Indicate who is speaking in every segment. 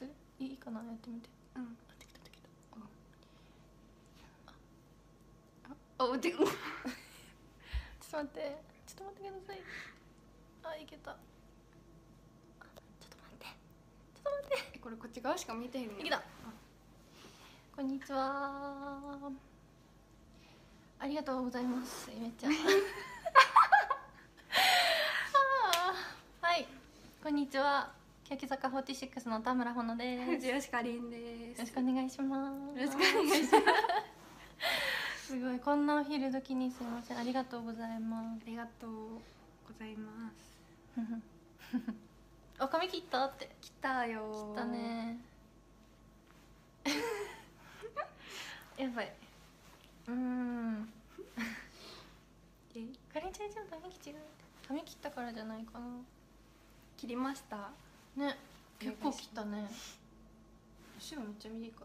Speaker 1: する？いいかな、やってみて。
Speaker 2: うん。
Speaker 1: できたできた。
Speaker 2: あ、でもちょっ
Speaker 1: ちょっと待って、ちょっと待ってください。あ、いけた。ちょっと待って、ちょっと待って。
Speaker 2: これこっち側しか見てへんねん。
Speaker 1: いけた。こんにちは。ありがとうございます。めっちゃはい、こんにちは。欅坂46の田村ほのです。
Speaker 2: 藤吉かりんです。
Speaker 1: よろしくお願いします。
Speaker 2: よろしくお願いします。
Speaker 1: すごい、こんなお昼時にすいません。ありがとうございます。
Speaker 2: ありがとうございます。
Speaker 1: あ、髪切ったって。
Speaker 2: 来たよ。
Speaker 1: 来たね。やばい。かりんちゃんちゃん髪切違う。髪切ったからじゃないかな。
Speaker 2: 切りました
Speaker 1: ね。結構切ったね。後ろめっちゃ短い。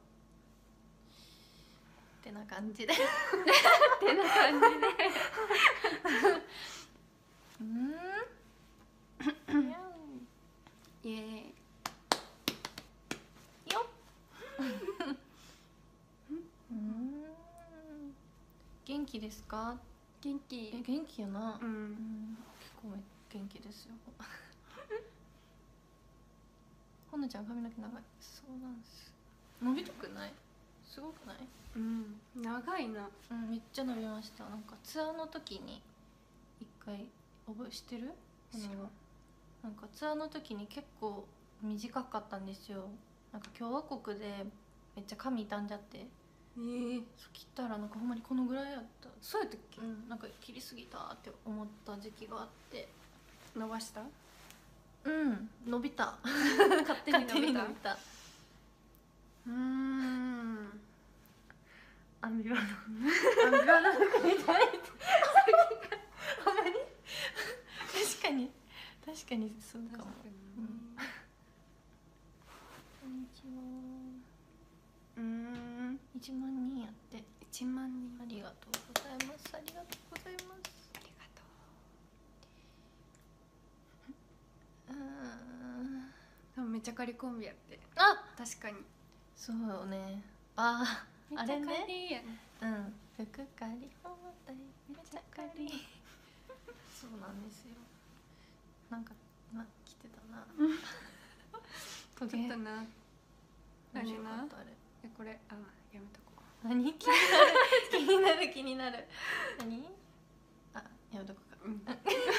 Speaker 1: ってな感じで。ってな感じで。
Speaker 2: イエーイ。
Speaker 1: よっ。元気ですか？
Speaker 2: 元気。
Speaker 1: 元気やな。
Speaker 2: うん。
Speaker 1: 結構元気ですよ。ほのちゃん髪の毛長い。そうなんです。伸びとくない？すごくない？
Speaker 2: うん。長いな。
Speaker 1: うん、めっちゃ伸びました。なんかツアーの時に一回覚えしてる？なんかツアーの時に結構短かったんですよ。なんか共和国でめっちゃ髪傷んじゃって。そう切ったらなんかほんまにこのぐらいやった。
Speaker 2: そうやったっけ？
Speaker 1: なんか切りすぎたって思った時期があって。
Speaker 2: 伸ばした？
Speaker 1: 伸びた。
Speaker 2: 勝手に伸びた。
Speaker 1: アンビワの服みたい。ほんまに確かにそうかも。こんにちは。1万人やって。
Speaker 2: 1万人。
Speaker 1: ありがとうございます。ありがとうございます。
Speaker 2: ありがとう。でもめっちゃ仮コンビやって。
Speaker 1: あ、
Speaker 2: 確かに。
Speaker 1: そうね。あれね。服借り放題めっちゃ借り。そうなんですよ。なんか来てたな。
Speaker 2: ちょっとな。
Speaker 1: 何な？
Speaker 2: これやめとこ
Speaker 1: う。何？気になる。何？あ、やめとこうか。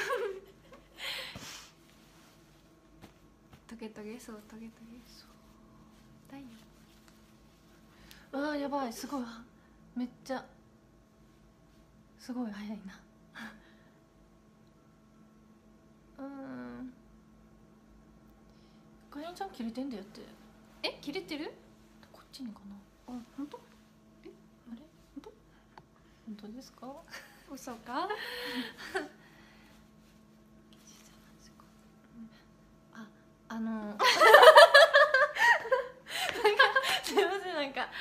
Speaker 2: トゲトゲ。そうトゲトゲ。ダイヤ。
Speaker 1: わあ、やばい、すごい。めっちゃすごい早いな。かりんちゃん切れてんだよって。
Speaker 2: 切れてる？
Speaker 1: こっちにかな。
Speaker 2: あ、本当？
Speaker 1: あれ？本当ですか？
Speaker 2: 嘘か？
Speaker 1: すいません、なんか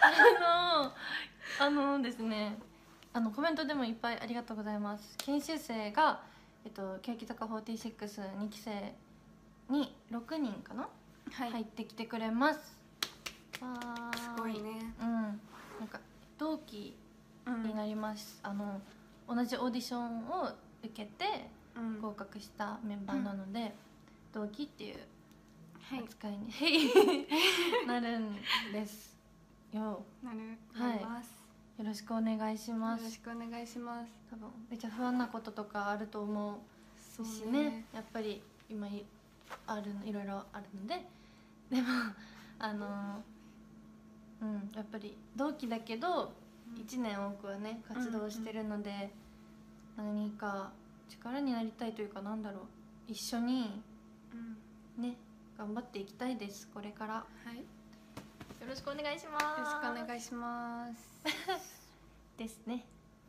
Speaker 1: ですね、コメントでもいっぱいありがとうございます。研修生が欅坂462期生に6人かな、入ってきてくれます。
Speaker 2: すごいね。
Speaker 1: なんか同期になります。同じオーディションを受けて合格したメンバーなので、同期っていう扱いになるんですよ。
Speaker 2: なります。
Speaker 1: よろしくお願いします。
Speaker 2: よろしくお願いします。
Speaker 1: 多分めっちゃ不安なこととかあると思うしね。やっぱり今いろいろあるので、でもやっぱり同期だけど1年多くはね活動してるので、何か力になりたいというか、なんだろう、一緒にね頑張っていきたいです、これから。よろしくお願いします。
Speaker 2: よろしくお願いします
Speaker 1: ですね。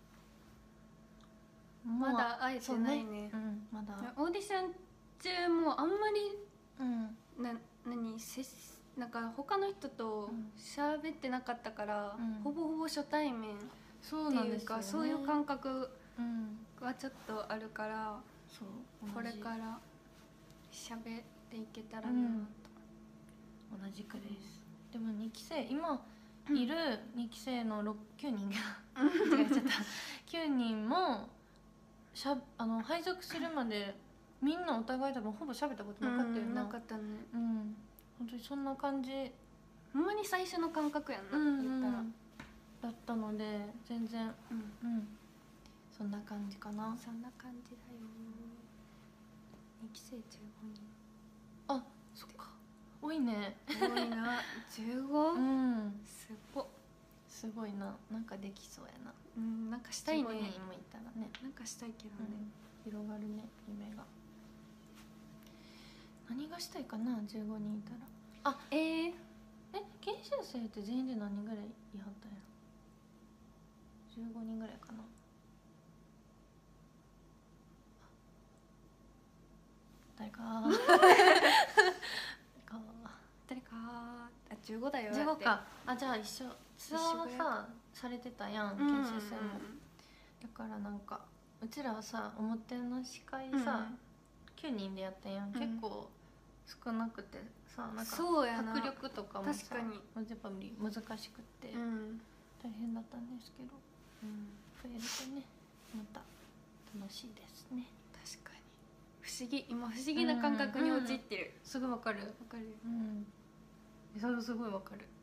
Speaker 2: まだ会えてないね。
Speaker 1: まだ
Speaker 2: オーディション中もあんまりなんか他の人と喋ってなかったから、ほぼほぼ初対面っていうか、そういう感覚はちょっとあるから、これから喋っていけたらなと。
Speaker 1: 同じくです。でも2期生今いる2期生の9人が間違えちゃった9人も配属するまでみんなお互い多分ほぼ喋ったことなかったよな。
Speaker 2: なかったね。
Speaker 1: 本当にそんな感じ、
Speaker 2: ほんまに最初の感覚やんな、言ったら
Speaker 1: だったので全然そんな感じかな。
Speaker 2: そんな感じだよ。2期生15人。
Speaker 1: あ、そっか、多いね。
Speaker 2: 多いな。15？すごいな。
Speaker 1: なんかできそうやな。
Speaker 2: なんかしたいね。
Speaker 1: 15人もいたらね。
Speaker 2: なんかしたいけどね。
Speaker 1: 広がるね、夢が。何がしたいかな、15人いたら。研修生って全員で何人ぐらいいはったんやろ。15人ぐらいかな。誰か
Speaker 2: 誰か15だよ。
Speaker 1: 15か。じゃあ一緒。ツアーはさされてたやん、研修生も。だからなんかうちらはさ表の司会さ9人でやったやん。結構少なくてさ、なんか迫力とかもさやっぱ難しくて大変だったんですけど、増えるとねまた楽しいですね。
Speaker 2: 確かに今不思議な感覚に陥ってる。
Speaker 1: すごいわかる。それすごいわかる。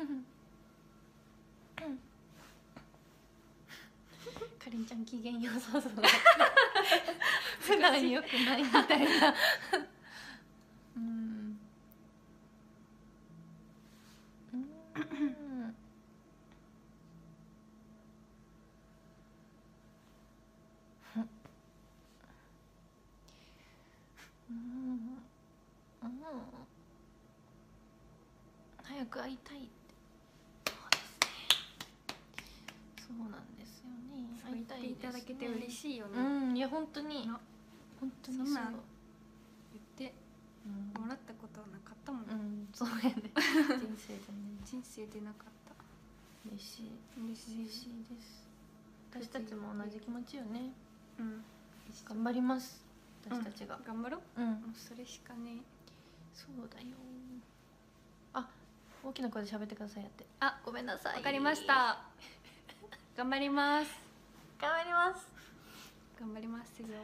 Speaker 1: かりんちゃん機嫌良さそう。普段良くないみたいな。早く会いたいって。そうなんですよね。
Speaker 2: 会いたいいただけて嬉しいよね。
Speaker 1: いや本当に本当にそう。
Speaker 2: 言ってもらったことはなかったもん。
Speaker 1: そうやね。人生でなかった。嬉しいです。私たちも同じ気持ちよね。頑張ります。私たちが
Speaker 2: 頑張ろう。それしかね。
Speaker 1: そうだよ。大きな声で喋ってくださいやって。ごめんなさい。
Speaker 2: わかりました。頑張ります。
Speaker 1: 頑張ります。
Speaker 2: 頑張りますよ。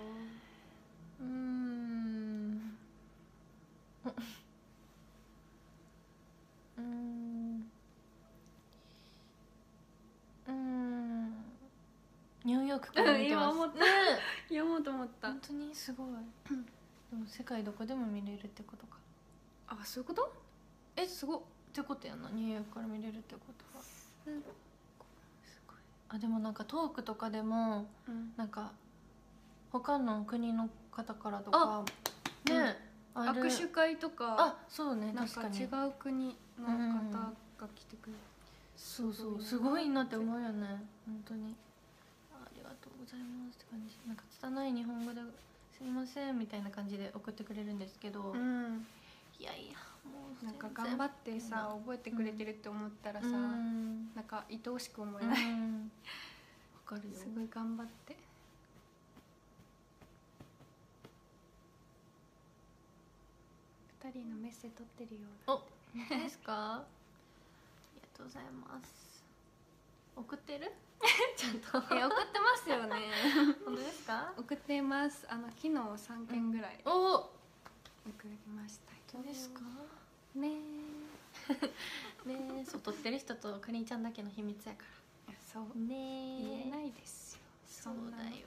Speaker 1: ニューヨークから見てます。
Speaker 2: 読もうと思った。
Speaker 1: 本当にすごい。でも世界どこでも見れるってことか。
Speaker 2: そういうこと？
Speaker 1: すごいってことやな。ニューヨークから見れるってことは。すごい。でもなんかトークとかでもなんか他の国の方からとかね、
Speaker 2: 握手会とか
Speaker 1: そうね、
Speaker 2: なんか違う国の方が来てくれる。
Speaker 1: そうすごいなって思うよね。本当にありがとうございますって感じ。なんか拙い日本語ですいませんみたいな感じで送ってくれるんですけど、いやもう
Speaker 2: なんか頑張ってさ覚えてくれてるって思ったらさ、なんか愛おしく思えない。わ
Speaker 1: かるよ。
Speaker 2: すごい頑張って。2人のメッセ撮ってるよ。
Speaker 1: 本当ですか？ありがとうございます。送ってる？ちゃんと。
Speaker 2: 送ってますよね。
Speaker 1: 本当ですか？
Speaker 2: 送ってます。昨日3件ぐらい送りました。
Speaker 1: 本当ですか？
Speaker 2: ね
Speaker 1: そう、撮ってる人とかりんちゃんだけの秘密やから。
Speaker 2: そう言えないですよ。
Speaker 1: そうだよ。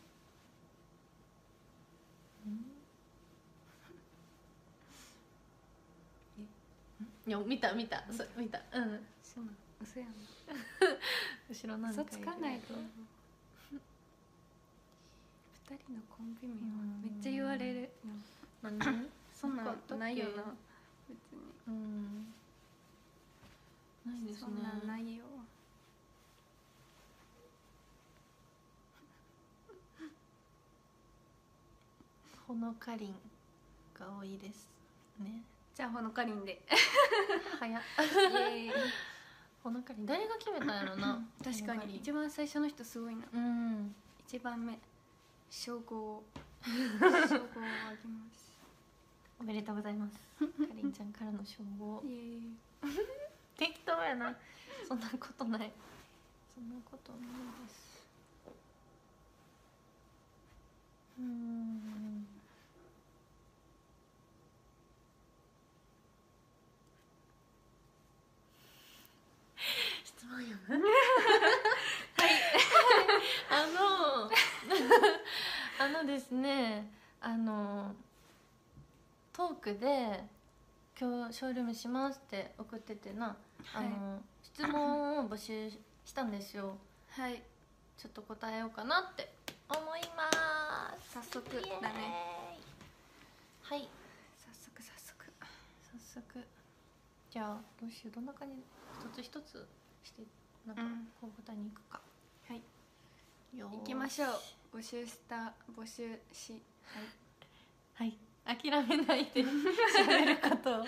Speaker 1: いや見たそう見た。
Speaker 2: そうなの。嘘やん。
Speaker 1: 後ろなんか
Speaker 2: 嘘つかないと。2人のコンビ名はめっちゃ言われる。
Speaker 1: 何？
Speaker 2: そんなんないよな。別に。
Speaker 1: ないですね。
Speaker 2: そんなんないよ。
Speaker 1: ほのかりんが多いですね。
Speaker 2: じゃあほのかりんで。
Speaker 1: 早っ。ほのかりん誰が決めたんやろな。
Speaker 2: 確かに一番最初の人すごいな。1番目称号をあげます。
Speaker 1: おめでとうございます。かりりんちゃんからの称号
Speaker 2: イエーイ。
Speaker 1: 適当やな。そんなことない、そんなことないです。質問読むはいですね、トークで今日ショールームしますって送っててな、質問を募集したんですよ。
Speaker 2: はい、
Speaker 1: ちょっと答えようかなって思います。
Speaker 2: 早速だね。
Speaker 1: はい、
Speaker 2: 早速。
Speaker 1: じゃあどうしよう、どんな感じ、一つ一つしてなんかこう答えに行くか。
Speaker 2: はい、
Speaker 1: 行
Speaker 2: きましょう。募集し
Speaker 1: はい、諦めないで喋ることを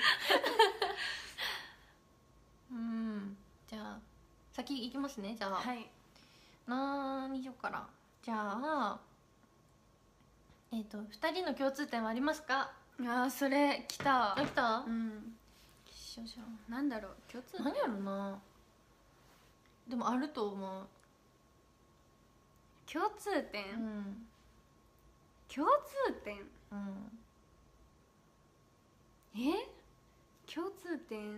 Speaker 1: じゃあ先行きますね。じゃあ、
Speaker 2: はい、
Speaker 1: 何にしようかな。じゃあ2人の共通点はありますか？
Speaker 2: それ来た。
Speaker 1: 来た？
Speaker 2: 一緒じゃん。なんだろう、共通点。
Speaker 1: 何やろな。でもあると思う。
Speaker 2: 共通点、共通点、共通点、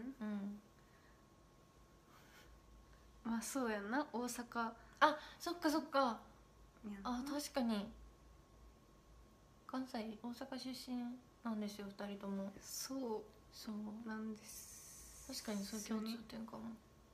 Speaker 2: まあそうやな、大阪。
Speaker 1: あ、そっかそっか。あ、確かに関西、大阪出身なんですよ、2人とも。
Speaker 2: そうなんです。
Speaker 1: 確かにそういう共通点かも。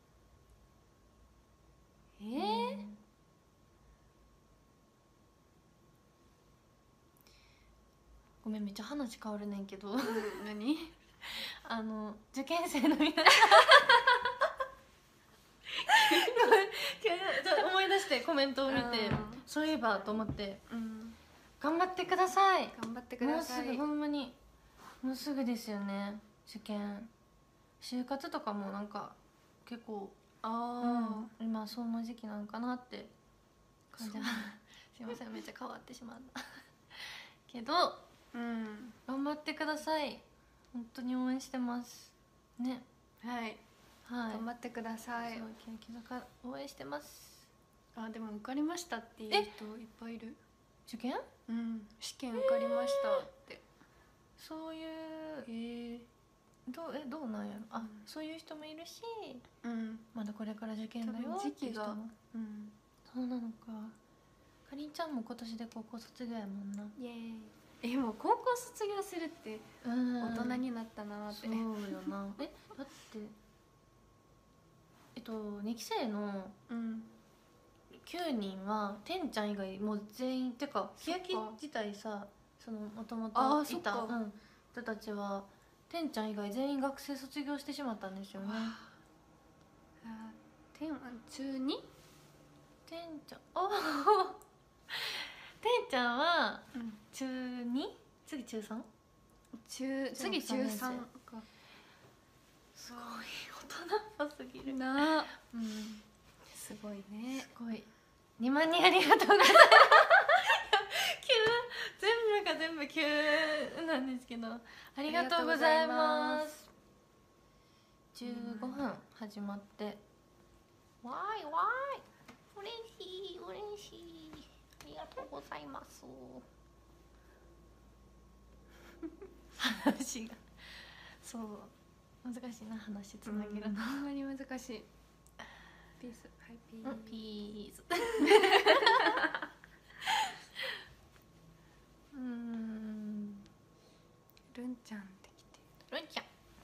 Speaker 1: ごめん、めっちゃ話変わるねんけど
Speaker 2: 何
Speaker 1: 受験生の皆さん思い出してコメントを見て、そういえばと思って、頑張ってください。
Speaker 2: 頑張ってください。
Speaker 1: もうすぐ、ほんまにもうすぐですよね、受験。就活とかもなんか結構今その時期なんかなって感じはすいません、めっちゃ変わってしまったけど、頑張ってください。本当に応援してますね。
Speaker 2: はい、頑張ってください。
Speaker 1: そう、欅坂応援してます。
Speaker 2: でも受かりましたっていう人いっぱいいる。
Speaker 1: 受験？
Speaker 2: 試験受かりましたって。
Speaker 1: そういう、どうなんやろ。そういう人もいるし、まだこれから受験だよっていう人も。そうなのか。かりんちゃんも今年で高校卒業やもんな。
Speaker 2: イエーイ。もう高校卒業するって大人になったなって。
Speaker 1: そうよな。だって2期生の9人はてんちゃん以外もう全員、てか欅自体さ、そのもともといた人たちはてんちゃん以外全員学生卒業してしまったんですよね。
Speaker 2: てんは中 2？
Speaker 1: てんちゃんてんちゃんは中 2？ 次中 3？
Speaker 2: 次中3か。
Speaker 1: すごい大人っぽすぎる
Speaker 2: な。すごいね。
Speaker 1: すごい。2万人ありがとうございます全部急なんですけど、ありがとうございます。15分始まって、わーい嬉しい、ありがとうございます話がそう難しいな、話つなげるの。
Speaker 2: ほんまに難しい。ピース、はい、
Speaker 1: ピース
Speaker 2: ルンちゃんってきて。
Speaker 1: ルンちゃん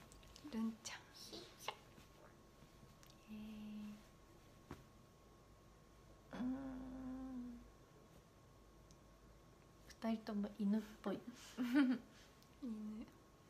Speaker 1: 2人とも犬っぽい
Speaker 2: 犬。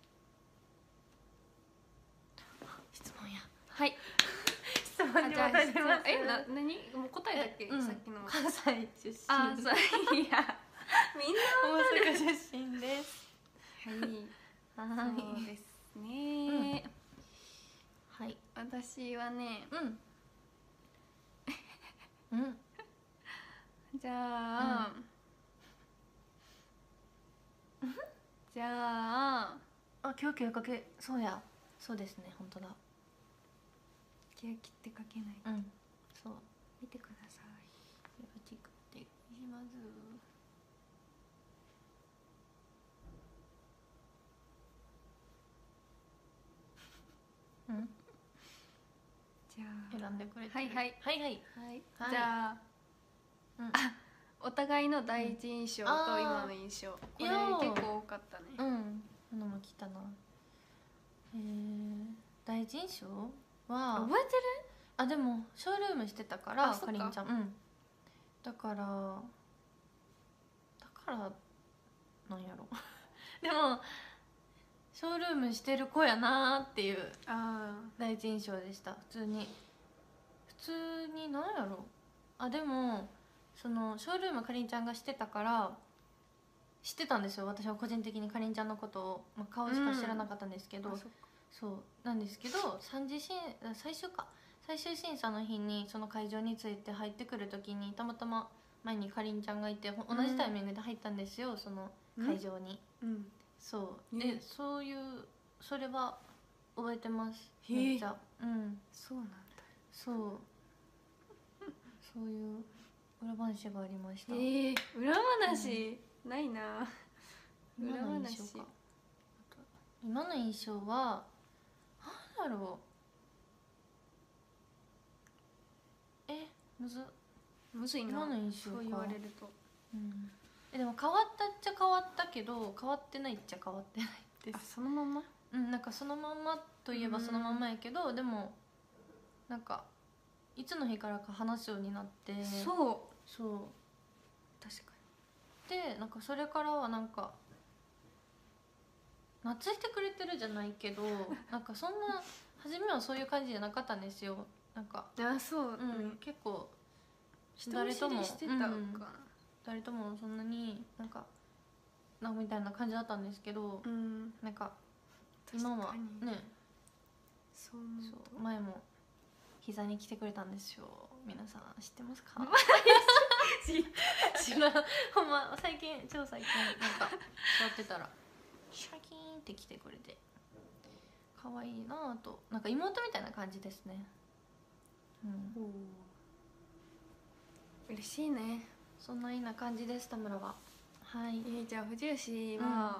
Speaker 1: 質問や。
Speaker 2: はい。
Speaker 1: 質問に戻ります。
Speaker 2: 何？もう答えだっけ？さっきの。
Speaker 1: 関西出身。
Speaker 2: そういや。みんな
Speaker 1: 大阪出身です。
Speaker 2: はい。そうですね。
Speaker 1: はい。
Speaker 2: 私はね。じゃあ
Speaker 1: あ、今日かけ、そうや、そうですね、本当だ。
Speaker 2: 気合切ってかけないと。
Speaker 1: そう、
Speaker 2: 見てください。
Speaker 1: よろしくってします。
Speaker 2: じゃあ
Speaker 1: 選んでくれてる。
Speaker 2: はいはい
Speaker 1: はいはい
Speaker 2: はい、
Speaker 1: はい、
Speaker 2: じゃあ、お互いの第一印象と今の印象、これ結構多かったね。
Speaker 1: 花も来たな。第一印象は
Speaker 2: 覚えてる？
Speaker 1: あ、でもショールームしてたからかりんちゃん、だからなんやろでもショールームしてる子やなっていう第一印象でした。普通になんやろ。あ、でもそのショールームかりんちゃんがしてたから知ってたんですよ。私は個人的にかりんちゃんのことを、顔しか知らなかったんですけど、そうなんですけど最終審査の日にその会場について入ってくる時にたまたま前にかりんちゃんがいて同じタイミングで入ったんですよ、その会場に。そうで、それは覚えてます。めっちゃ。
Speaker 2: そうなんだ。
Speaker 1: そういう裏話がありました。
Speaker 2: 裏話、ないな。裏話。
Speaker 1: 今の印象は何だろう。
Speaker 2: むずいな。
Speaker 1: 今の印象か。
Speaker 2: そう言われると。
Speaker 1: でも変わったっちゃ変わったけど変わってないっちゃ変わってないです。
Speaker 2: あ、そのまま？
Speaker 1: なんかそのまんまといえばそのまんまやけど、でもなんかいつの日からか話すようになって。そう
Speaker 2: 確か
Speaker 1: に。でなんかそれからはなんか懐いてくれてるじゃないけどなんかそんな初めはそういう感じじゃなかったんですよ。なんか結構
Speaker 2: 誰ともしてたかな、
Speaker 1: 誰ともそんなになんかみたいな感じだったんですけど、なんか今はね、そう前も膝に来てくれたんですよ。皆さん知ってますか？知らん。ほんま最近なんか座ってたらシャキーンって来てくれて可愛いなぁと、なんか妹みたいな感じですね。
Speaker 2: 嬉しいね。
Speaker 1: そんないいな感じです、田村は。はい。
Speaker 2: じゃあ藤吉は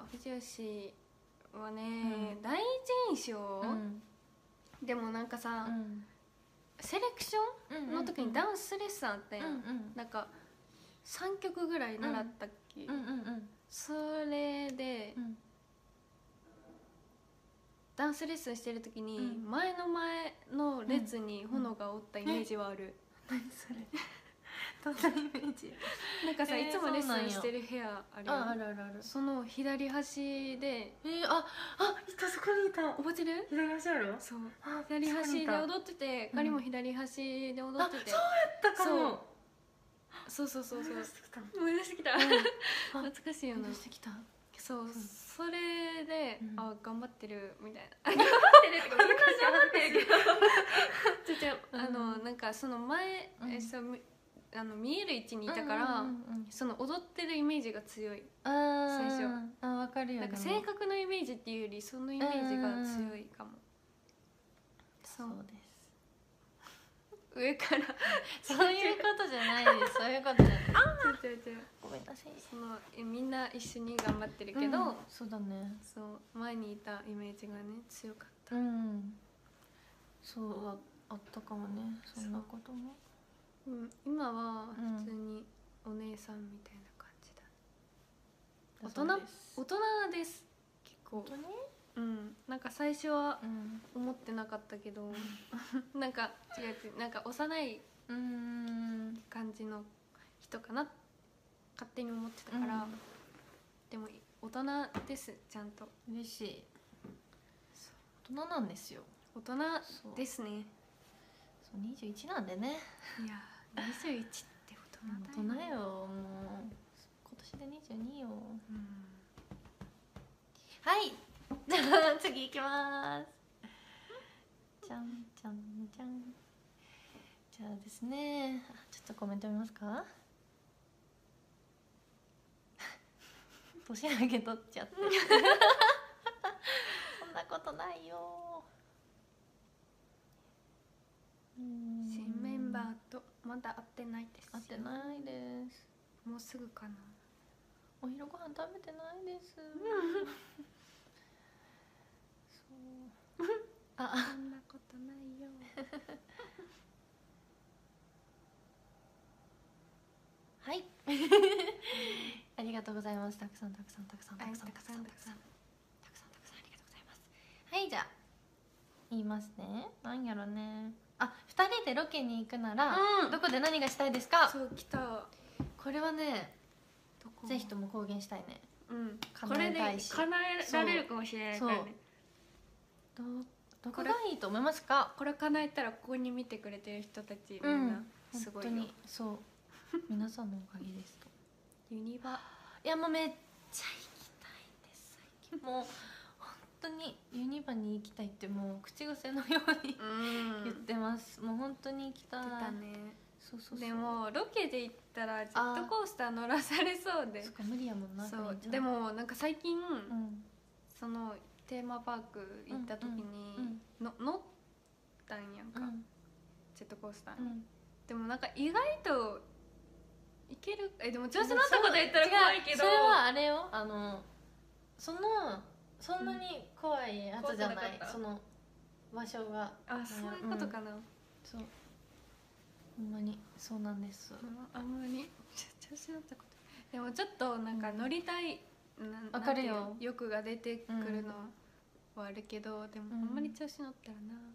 Speaker 2: ね、第一印象、でもなんかさ、セレクションの時にダンスレッスンあったやん。なんか3曲ぐらい習ったっけ。それでダンスレッスンしてる時に前の列に炎がおったイメージはある。
Speaker 1: 何それ。どんなイメージ？
Speaker 2: なんかさ、いつもレッスンしてる部屋あるやん。
Speaker 1: ある。
Speaker 2: その左端で、
Speaker 1: いた、そこにいた。
Speaker 2: 覚えてる？
Speaker 1: 左端やろ？
Speaker 2: そう。左端で踊ってて、かりも左端で踊ってて。
Speaker 1: そうやったかも。
Speaker 2: そう思い出してきた。懐かしいよな。そう、それで頑張ってるみたいな。頑張ってるってかみんな頑張ってるけど。なんかその前見える位置にいたからその踊ってるイメージが強い。最初。
Speaker 1: わかるよね。
Speaker 2: なんか性格のイメージっていうよりそのイメージが強いかも。
Speaker 1: そうです。
Speaker 2: 上から
Speaker 1: そういうことじゃないです。そういうことじゃない。ごめんなさい。
Speaker 2: みんな一緒に頑張ってるけど、
Speaker 1: そうだね。
Speaker 2: そう前にいたイメージがね強かった。
Speaker 1: そうあったかもね、そんなことも。
Speaker 2: 今は普通にお姉さんみたいな感じだ。大人です結構。本当に？なんか最初は思ってなかったけど、なんかなんか幼い感じの人かな勝手に思ってたから、でも大人ですちゃんと。
Speaker 1: 嬉しい。大人なんですよ。
Speaker 2: 大人ですね。
Speaker 1: そう21なんでね。
Speaker 2: いや21って
Speaker 1: 大人よ。もう今年で22よ。はい。じゃあ次行きます。じゃん。じゃあですね、ちょっとコメント見ますか。年上げ取っちゃってなことないよ。
Speaker 2: 新メンバーとまだ会ってないです。
Speaker 1: 会ってないです。
Speaker 2: もうすぐかな。
Speaker 1: お昼ご飯食べてないです。そうあ、
Speaker 2: そんなことないよ。
Speaker 1: はいありがとうございます。たくさんありがとうございます。はい、じゃあ言いますね。なんやろね。あ、2人でロケに行くなら、どこで何がしたいですか。
Speaker 2: そう、来た。
Speaker 1: これはね、ぜひとも公言したいね。
Speaker 2: これで叶えられるかもしれないからね。
Speaker 1: どこがいいと思いますか。
Speaker 2: これ叶えたらここに見てくれてる人たちみんなすごいよ。
Speaker 1: 本当にそう皆さんのおかげですと。
Speaker 2: ユニバ、
Speaker 1: いやもうめっちゃ行きたいです。最近もう本当にユニバに行きたいってもう口癖のように言ってます。もう本当に行きたい。そう
Speaker 2: でもロケで行ったらジェットコースター乗らされそうで。
Speaker 1: そっか無理やもんな。
Speaker 2: そうでもなんか最近、そのテーマパーク行った時に乗ったんやんか、ジェットコースターに。でもなんか意外といける。でも調子乗ったこと言ったら怖いけど、
Speaker 1: それはあれよ、そんなに怖いやつじゃない、その場所が。
Speaker 2: そういうことかな。
Speaker 1: そうほんまにそうなんです。
Speaker 2: あんまり調子乗ったこと。でもちょっとなんか乗りたい、
Speaker 1: わかるよ、
Speaker 2: 欲が出てくるのはあるけど、でもあんまり調子乗ったらな。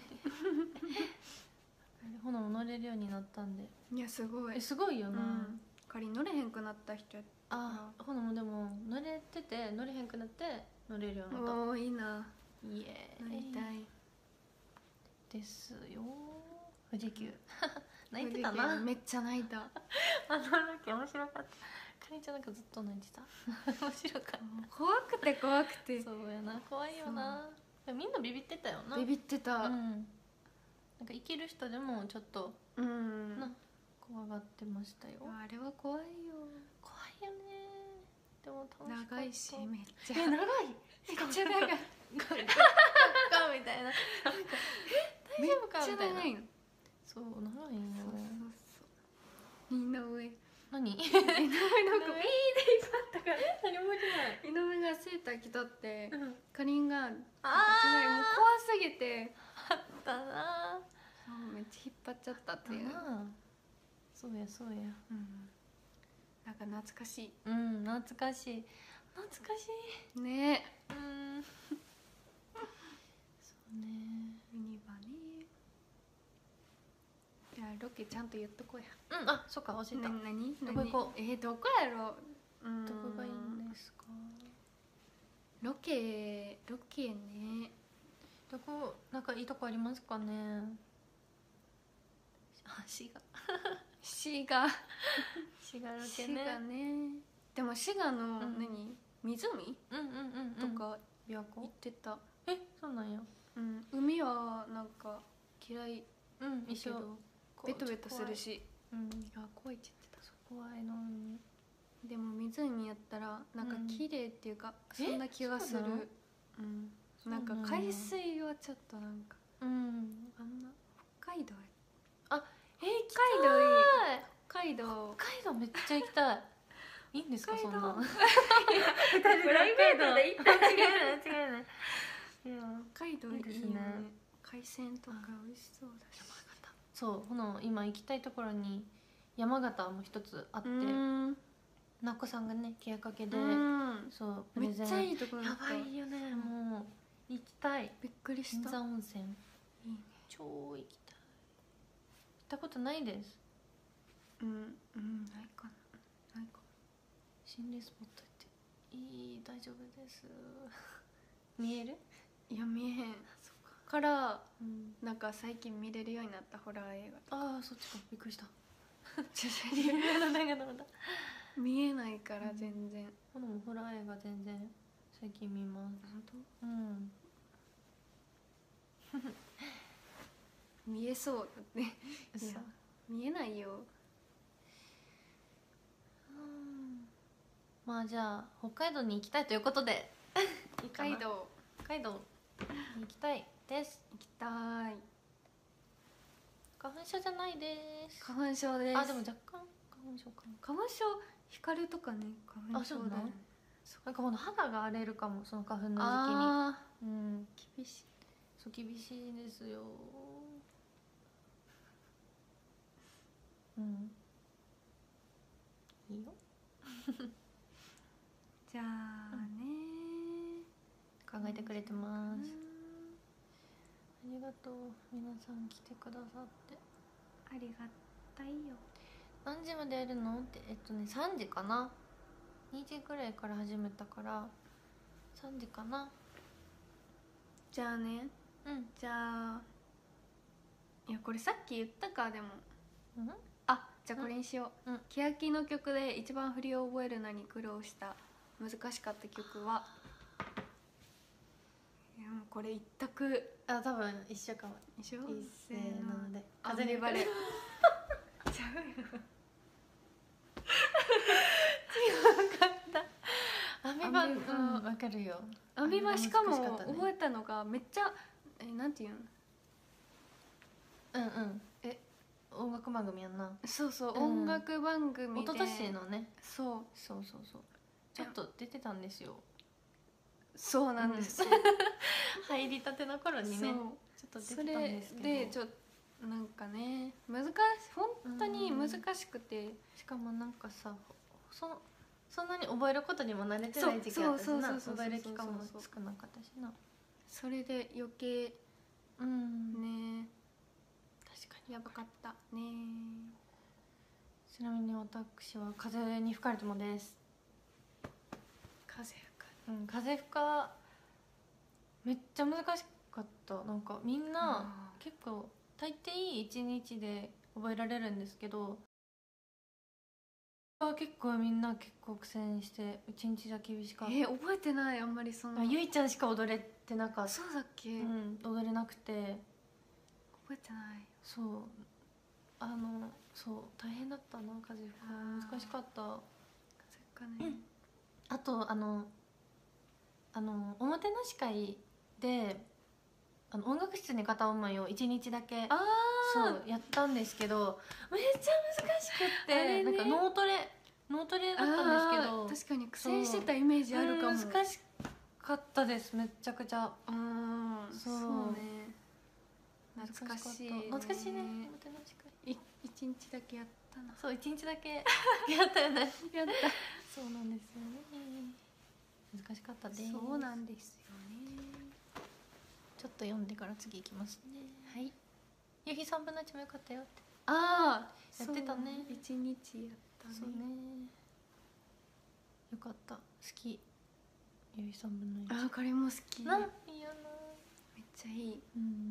Speaker 1: ほなも乗れるようになったんで。
Speaker 2: いやすごい。
Speaker 1: すごいよな。
Speaker 2: 仮に乗れへんくなった人やったら。
Speaker 1: ほなもでも乗れてて乗れへんくなって乗れるようになった。
Speaker 2: おーいいな。
Speaker 1: イエーイ。
Speaker 2: 乗りたい
Speaker 1: ですよ。富士急泣いてたな。
Speaker 2: めっちゃ泣いた。
Speaker 1: ロケ面白かった。かりんちゃんなんかずっと泣いてた。面白かった。
Speaker 2: 怖くて怖くて。
Speaker 1: そうやな、怖いよな。みんなビビってたよな。
Speaker 2: ビビってた。
Speaker 1: なんか生きる人でもちょっとな怖がってましたよ。
Speaker 2: あれは怖いよ。
Speaker 1: 怖いよね。でも楽しかった。
Speaker 2: 長いしめっちゃ
Speaker 1: 長い。めっちゃ長い。ガみたいな。大丈夫かみたいな。そう長いよ。
Speaker 2: 井上。
Speaker 1: 何？井上
Speaker 2: なんかピーで引っ張ったから。
Speaker 1: 何覚えてない。
Speaker 2: 井上がセーター着とってかりんがもう怖すぎて
Speaker 1: あったな。
Speaker 2: めっちゃ引っ張っちゃったっていう。
Speaker 1: そうやそうや。
Speaker 2: なんか懐かしい。
Speaker 1: 懐かしい
Speaker 2: ね。
Speaker 1: そうね。
Speaker 2: ユニバね。いやロケちゃんと言っとこうや。
Speaker 1: あ、そっか、教えた。
Speaker 2: 何
Speaker 1: どこ行こう。
Speaker 2: どこやろ。
Speaker 1: どこがいいんですか。
Speaker 2: ロケね。
Speaker 1: どこなんかいいとこありますかね。滋賀ロケね。でも滋賀の湖とか琵琶湖
Speaker 2: 行ってた。
Speaker 1: そうなんや。
Speaker 2: 海はなんか嫌い。
Speaker 1: 一緒。
Speaker 2: ベトベトするし。怖いって言ってた。
Speaker 1: 怖いのに。
Speaker 2: でも湖やったらなんか綺麗っていうかそんな気がする。なんか海水はちょっとなんかあんな北海道北海道
Speaker 1: めっちゃ行きたい。いいんですかそんな。
Speaker 2: プライベートで行った
Speaker 1: 違うね。
Speaker 2: 北海道いいね。海鮮とか美味しそうだし。
Speaker 1: そう今行きたいところに山形も一つあって、なっこさんがねケアかけでそうプレゼン。
Speaker 2: めっちゃいいところだった。
Speaker 1: やばいよね。もう行きたい。
Speaker 2: びっくりした。
Speaker 1: 銀座温泉
Speaker 2: いいね。
Speaker 1: 超行きたい。行ったことないです。
Speaker 2: ないか
Speaker 1: 心霊スポット行って大丈夫です。見える？
Speaker 2: いや見えへん。からなんか最近見れるようになったホラー映画。
Speaker 1: そっちか。びっくりした。
Speaker 2: 見えないから全然。
Speaker 1: ホラー映画全然最近見ます。
Speaker 2: 本当？見えそうだっていや見えないよ。
Speaker 1: まあじゃあ北海道に行きたいということで
Speaker 2: 北海道
Speaker 1: 海道に行きたいです。
Speaker 2: 行きたい。
Speaker 1: 花粉症じゃないです。
Speaker 2: 花粉症です。
Speaker 1: あ、でも若干花粉症かな。
Speaker 2: 花粉症、光とかね、花粉症だよね。
Speaker 1: なんかこの肌が荒れるかも、その花粉の時期に。
Speaker 2: あ
Speaker 1: うん、
Speaker 2: 厳しい。
Speaker 1: そう厳しいですよ。うん、いいよ。
Speaker 2: じゃあね、
Speaker 1: 考えてくれてます。ありがとう、皆さん来てくださって。
Speaker 2: ありがたいよ。
Speaker 1: 何時までやるのって、3時かな。2時ぐらいから始めたから3時かな。
Speaker 2: じゃあね、じゃあ、いやこれさっき言ったか。でもあ、じゃあこれにしよう。欅の曲で一番振りを覚えるのに苦労した難しかった曲は、いやもうこれ一択。
Speaker 1: あ、多分一緒かも。
Speaker 2: 一緒。
Speaker 1: せーので
Speaker 2: アンビバレ。ちゃうよ。
Speaker 1: 違うかった。アンビバ、わかるよ。
Speaker 2: アンビバ、しかも覚えたのがめっちゃ、なんていうの、
Speaker 1: 音楽番組やんな。
Speaker 2: そうそう、音楽番組で
Speaker 1: 一昨年のね。
Speaker 2: そう
Speaker 1: ちょっと出てたんですよ。
Speaker 2: そうなんです、
Speaker 1: 入りたての頃にね、ちょっと出てたんですけど、
Speaker 2: それでちょっとなんかね、難しい、本当に難しくて、
Speaker 1: しかもなんかさ、そんなに覚えることにも慣れてない時期だったしな、覚える期間も少なかったしな。
Speaker 2: それで余計ね、
Speaker 1: 確かに
Speaker 2: やばかったね。
Speaker 1: ちなみに私は風に吹かれてもです。風吹かめっちゃ難しかった。なんかみんな結構大抵1日で覚えられるんですけど、結構みんな結構苦戦して1日じゃ厳しかった。
Speaker 2: 覚えてない。あんまりその
Speaker 1: ゆいちゃんしか踊れてなかった。
Speaker 2: そうだっけ。
Speaker 1: 踊れなくて
Speaker 2: 覚えてない。
Speaker 1: そう大変だったな。風吹か難しかった。風
Speaker 2: 吹かね。
Speaker 1: あとおもてなし会で音楽室に片思いを1日だけそうやったんですけど、めっちゃ難しくって、なんか脳トレだったんですけど、
Speaker 2: 確かに苦戦してたイメージあるかも。
Speaker 1: 難しかったです、めっちゃくちゃ。
Speaker 2: そうね、懐かしいね。
Speaker 1: おもてなし会
Speaker 2: 1日だけやったな。
Speaker 1: そう、1日だけやったよね。
Speaker 2: やった。
Speaker 1: そうなんですよね。難しかったです。
Speaker 2: そうなんですよね。
Speaker 1: ちょっと読んでから次いきますね。はい。夕日3分の1もよかったよって。
Speaker 2: や
Speaker 1: ってたね。
Speaker 2: 1日やったね。
Speaker 1: そうね。よかった。好き。夕日3分の1。
Speaker 2: これも好き。いいよな。めっちゃいい。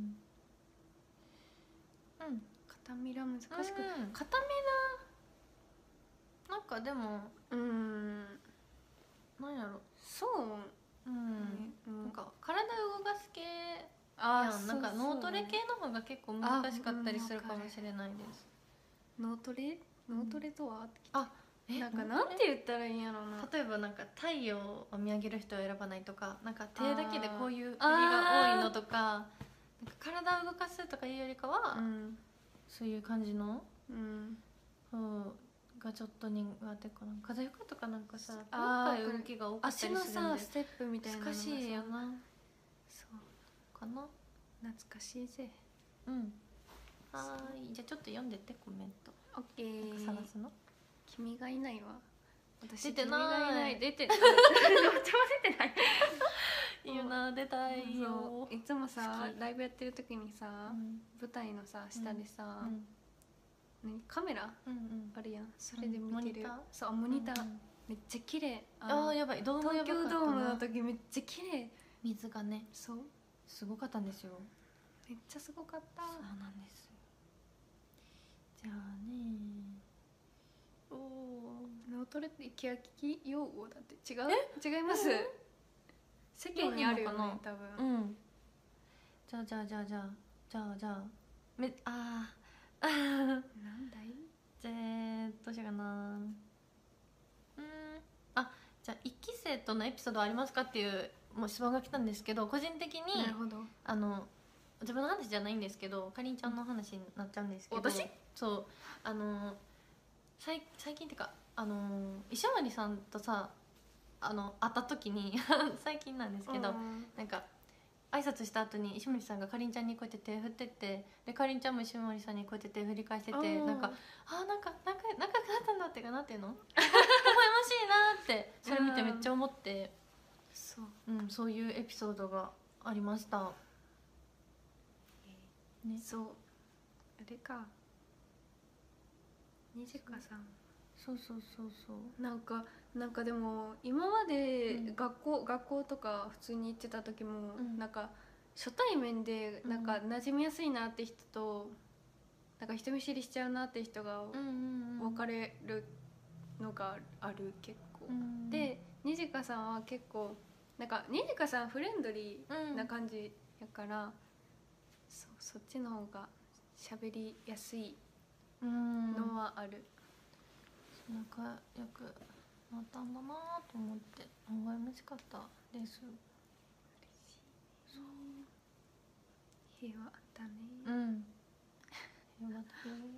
Speaker 2: 片ミラ難しく。片ミ
Speaker 1: ラなんかでもなんやろ。なんか体動かす系やん。なんか脳トレ系の方が結構難しかったりするかもしれないです。
Speaker 2: 脳トレとは
Speaker 1: なん
Speaker 2: かなんて言ったらいいんやろうな。
Speaker 1: 例えばなんか太陽を見上げる人を選ばないとか、なんか手だけでこういう振りが多いのとか、なんか体を動かすとかいうよりかは、そういう感じのがちょっと苦手かな。風吹くとかなんかさ、細かい動きが多かったりするんで、
Speaker 2: 足のさステップみたいなのが
Speaker 1: 難しいよな。
Speaker 2: そう
Speaker 1: かな。
Speaker 2: 懐かしいぜ。
Speaker 1: はい、じゃあちょっと読んでってコメント。
Speaker 2: オッケー。
Speaker 1: 探すの。
Speaker 2: 君がいないわ。
Speaker 1: 私出てない。
Speaker 2: 出てない。どっちも出てない。
Speaker 1: いいよな、出たいよ。
Speaker 2: いつもさライブやってる時にさ、舞台のさ下でさ、カメラあるやん。それで見てる。そう、モニターめっちゃ綺麗。
Speaker 1: やばい。東
Speaker 2: 京ドームの時めっちゃ綺麗。
Speaker 1: 水がね、
Speaker 2: そう
Speaker 1: すごかったんですよ。
Speaker 2: めっちゃすごかった。
Speaker 1: そうなんです。じゃあね、
Speaker 2: 脳トレって欅用語だって。違います。世間にあるよね多分。
Speaker 1: じゃあなんだい。どうしようかな。じゃあ1期生とのエピソードありますかっていうもう質問が来たんですけど、個人的に
Speaker 2: なるほど。
Speaker 1: 自分の話じゃないんですけど、かりんちゃんの話になっちゃうんですけど、
Speaker 2: 私
Speaker 1: そう最近っていうか石森さんとさ会った時に最近なんですけど、なんか挨拶した後に石森さんがかりんちゃんにこうやって手振ってって、でかりんちゃんも石森さんにこうやって手振り返してて、なんかなんか仲良くなったんだっていうか、なんていうの微笑ましいなってそれ見てめっちゃ思って、そういうエピソードがありました、
Speaker 2: ね、そうあれかにじかさん、
Speaker 1: そう
Speaker 2: なんかでも今まで学校とか普通に行ってた時も、なんか初対面でなんか馴染みやすいなって人と、なんか人見知りしちゃうなって人が分かれるのがある結構、でにじかさんは結構なんかにじかさんフレンドリーな感じやから、そっちの方が喋りやすいのはある。
Speaker 1: 仲良くなったんだなと思って微笑ましかったです。嬉
Speaker 2: しい。そう平和あったね。
Speaker 1: 平和だよ。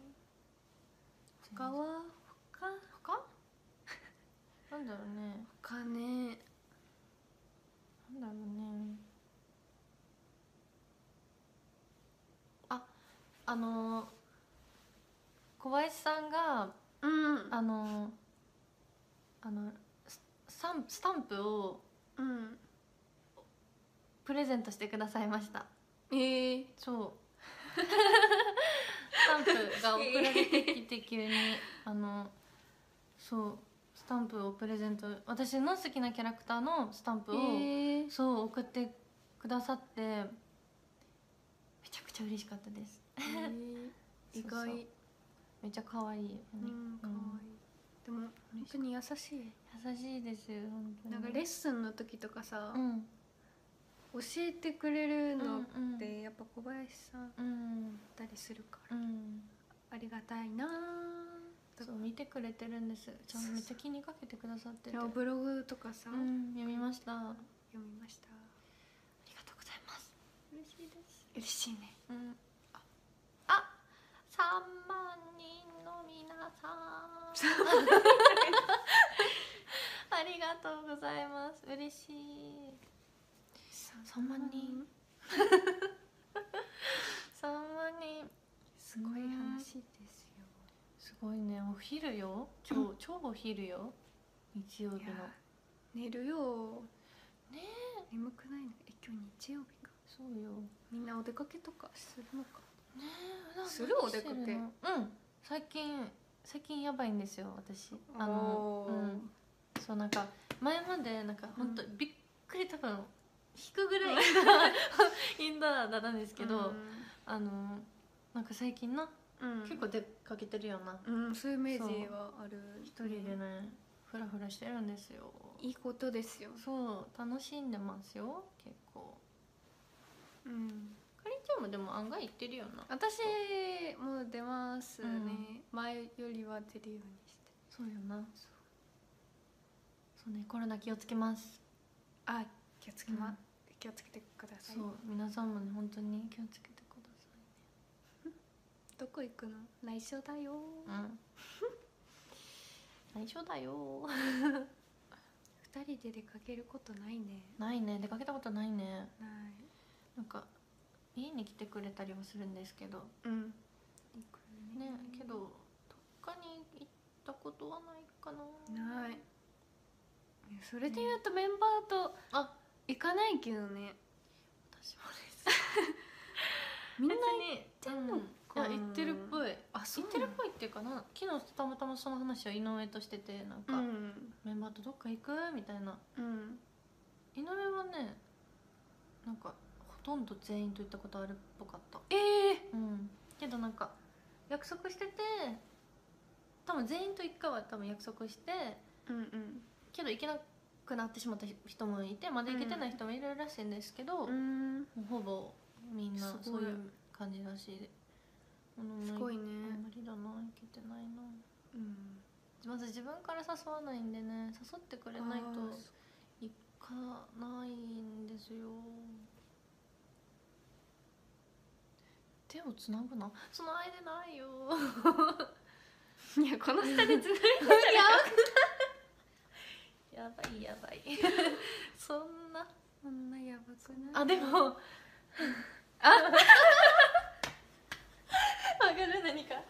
Speaker 2: 他は
Speaker 1: 他なんだろうね。
Speaker 2: 他ね、
Speaker 1: なんだろうね。小林さんがスタンプをプレゼントしてくださいました。そうスタンプが送られてきて急にそうスタンプをプレゼント、私の好きなキャラクターのスタンプを、そう送ってくださって、めちゃくちゃ嬉しかったです。
Speaker 2: 意外。
Speaker 1: めっちゃ可愛いよね。
Speaker 2: 可愛い。でも本当に優しい。
Speaker 1: 優しいですよ本当に。
Speaker 2: なんかレッスンの時とかさ、教えてくれるのってやっぱ小林さんだったりするから、ありがたいな。
Speaker 1: そう見てくれてるんです。ちゃんとめっちゃ気にかけてくださってて、
Speaker 2: ブログとかさ、
Speaker 1: 読みました。あ
Speaker 2: り
Speaker 1: がとうございます。嬉しいです。
Speaker 2: 嬉しいね。
Speaker 1: 3万人の皆さんありがとうございます。嬉しい。3万人3万人
Speaker 2: すごい話ですよ。
Speaker 1: すごいね。お昼よ、超お昼よ、日曜日の。
Speaker 2: 寝るよ
Speaker 1: ね。
Speaker 2: 眠くないの？今日日曜日か。
Speaker 1: そうよ。
Speaker 2: みんなお出かけとかするのか
Speaker 1: ね。
Speaker 2: するお出かけ。
Speaker 1: 最近やばいんですよ私。そうなんか前までなんか本当びっくり多分引くぐらいインドアだったんですけど、なんか最近結構出かけてるよな。
Speaker 2: そういうイメージはある。
Speaker 1: 一人でねフラフラしてるんですよ。
Speaker 2: いいことですよ。
Speaker 1: そう楽しんでますよ結構。かりんちゃんもでも案外行ってるよな。
Speaker 2: 私も出ますね、前よりは出るようにして。
Speaker 1: そうよな。そうね、コロナ気をつけます。
Speaker 2: 気をつけてください。
Speaker 1: そう皆さんもね本当に気をつけてくださいね。
Speaker 2: どこ行くの？内緒だよ。
Speaker 1: 内緒だよ。
Speaker 2: 2人で出かけることないね。
Speaker 1: ないね、出かけたことないね。
Speaker 2: ない。
Speaker 1: なんか家に来てくれたりはするんですけど、ね、けどどっかに行ったことはないかな。
Speaker 2: ない。それでいうとメンバーと行かないけどね。
Speaker 1: 私もです。
Speaker 2: みんな行ってんのかな。
Speaker 1: 行ってるっぽい。行ってるっぽいっていうかな、昨日たまたまその話を井上としてて、なんか、メンバーとどっか行くみたいな。井上はねなんかほとんど全員と行ったことあるっぽかった。けどなんか約束してて、多分全員と1回は多分約束して、けど行けなくなってしまった人もいて、まだ行けてない人もいるらしいんですけど、もうほぼみんなそういう感じらしい。
Speaker 2: すごいね。
Speaker 1: あんまりだな、行けてないな。まず自分から誘わないんでね、誘ってくれないと行かかないんですよ。手をつなぐな、つないでないよ
Speaker 2: いやこの下でつないで
Speaker 1: やばいやばいそんな
Speaker 2: やばくない？
Speaker 1: あ、でもわかる、何か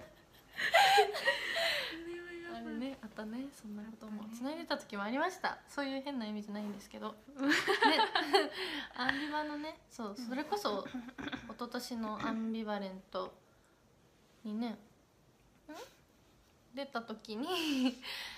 Speaker 1: あれね、あったね、そんなこともつないでた時もありました。そういう変な意味じゃないんですけどねアンビバのね、そう、それこそ一昨年のアンビバレントにね出た時に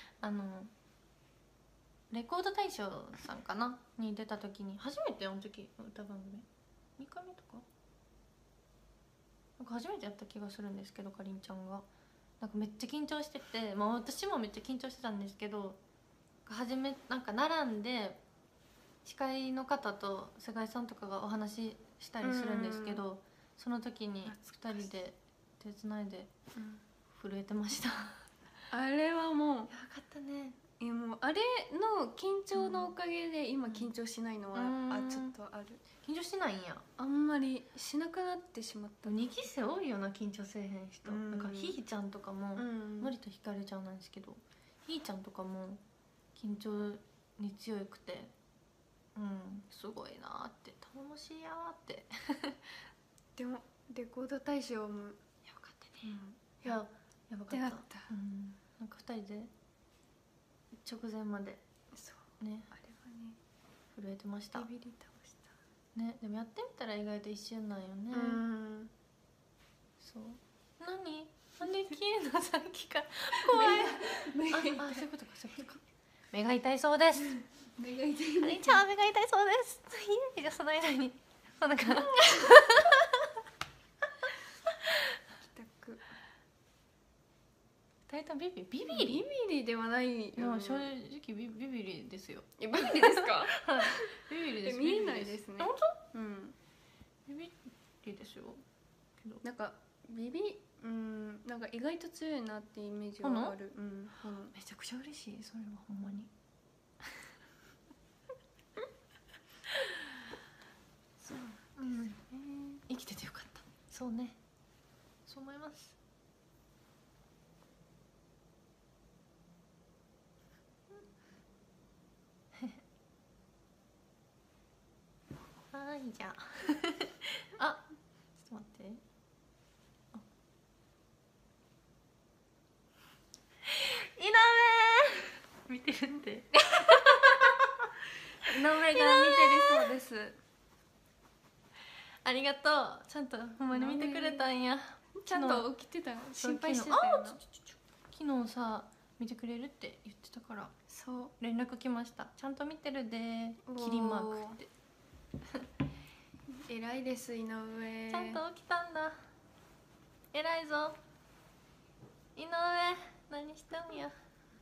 Speaker 1: レコード大賞さんかなに出た時に初めてあの時歌番組2回目とかなんか初めてやった気がするんですけど、かりんちゃんがなんかめっちゃ緊張してて、まあ、私もめっちゃ緊張してたんですけど、なんか並んで司会の方と菅井さんとかがお話ししたりするんですけど、その時に2人で手つないで震えてました
Speaker 2: あれはもう
Speaker 1: やばかったね。
Speaker 2: もうあれの緊張のおかげで今緊張しないのは、ちょっとある。
Speaker 1: 緊張しないんや。
Speaker 2: あんまりしなくなってしまった。
Speaker 1: 2期生多いよな、緊張せえへん人。なんかひーちゃんとかも、森とひかるちゃんなんですけど、ひーちゃんとかも緊張に強くて、すごいなーって頼もしいやーって
Speaker 2: でもレコード大賞もや
Speaker 1: ばかったね。いややばかった。なんか2人で直前まで
Speaker 2: そう
Speaker 1: ね、
Speaker 2: あれはね
Speaker 1: 震えてました。
Speaker 2: ビビり倒した
Speaker 1: ね。でもやってみたら意外と一瞬なんよね。そう。何なんで消えんのさっきから怖いあ、そういうことか、そういうことか。目が痛いそうです。
Speaker 2: 目が痛い。
Speaker 1: かりんちゃんは目が痛いそうです。いいじゃその間にそんな感じ2人ともビビ
Speaker 2: リではないよ。
Speaker 1: いや正直ビビリですよ。
Speaker 2: ビビリですか
Speaker 1: ビビリです。
Speaker 2: 見えないですね。
Speaker 1: 本当？ビビリですよ。
Speaker 2: なんかなんか意外と強いなってイメージがある。
Speaker 1: めちゃくちゃ嬉しい、それはほんまにそう、生きててよかった。そうね、そう思います。はい、じゃああ、ちょっと待って、井上見てるって
Speaker 2: 井上が見てるそうです。
Speaker 1: ありがとう。ちゃんとほんまに見てくれたんや。
Speaker 2: ちゃんと起きてた。心配してたよな。
Speaker 1: 昨日さ見てくれるって言ってたから
Speaker 2: そう
Speaker 1: 連絡来ました。ちゃんと見てるでキリマークって
Speaker 2: 偉いです井上。
Speaker 1: ちゃんと起きたんだ。偉いぞ井上。何してんや。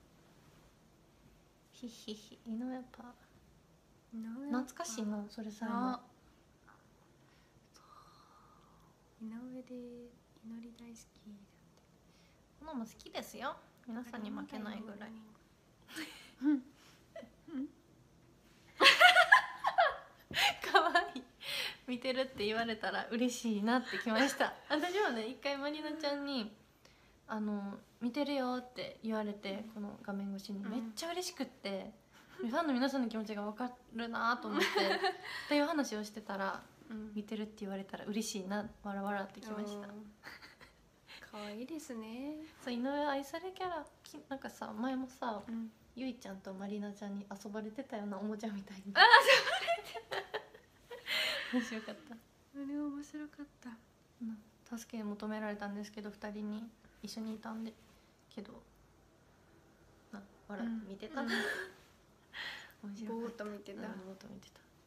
Speaker 1: ひひひ。井上パー懐かしいな、それさ。
Speaker 2: 井上で祈り大好き。
Speaker 1: このも好きですよ、皆さんに負けないぐらいかわいい。見てるって言われたら嬉しいなってきました私はね、一回まりなちゃんに見てるよって言われて、この画面越しにめっちゃ嬉しくって、ファンの皆さんの気持ちが分かるなと思ってっていう話をしてたら、見てるって言われたら嬉しいな、わらわらってきました
Speaker 2: 可愛いですね。
Speaker 1: そう、井上愛されキャラ。なんかさ、前もさ、ゆいちゃんとまりなちゃんに遊ばれてたようなおもちゃみたいに。
Speaker 2: ああ、
Speaker 1: 面白かった。
Speaker 2: あれ面白かった。
Speaker 1: 助け求められたんですけど、2人に一緒にいたんでけど笑って見てた、面白かった。
Speaker 2: ぼーっと見てた。
Speaker 1: ぼーっと見て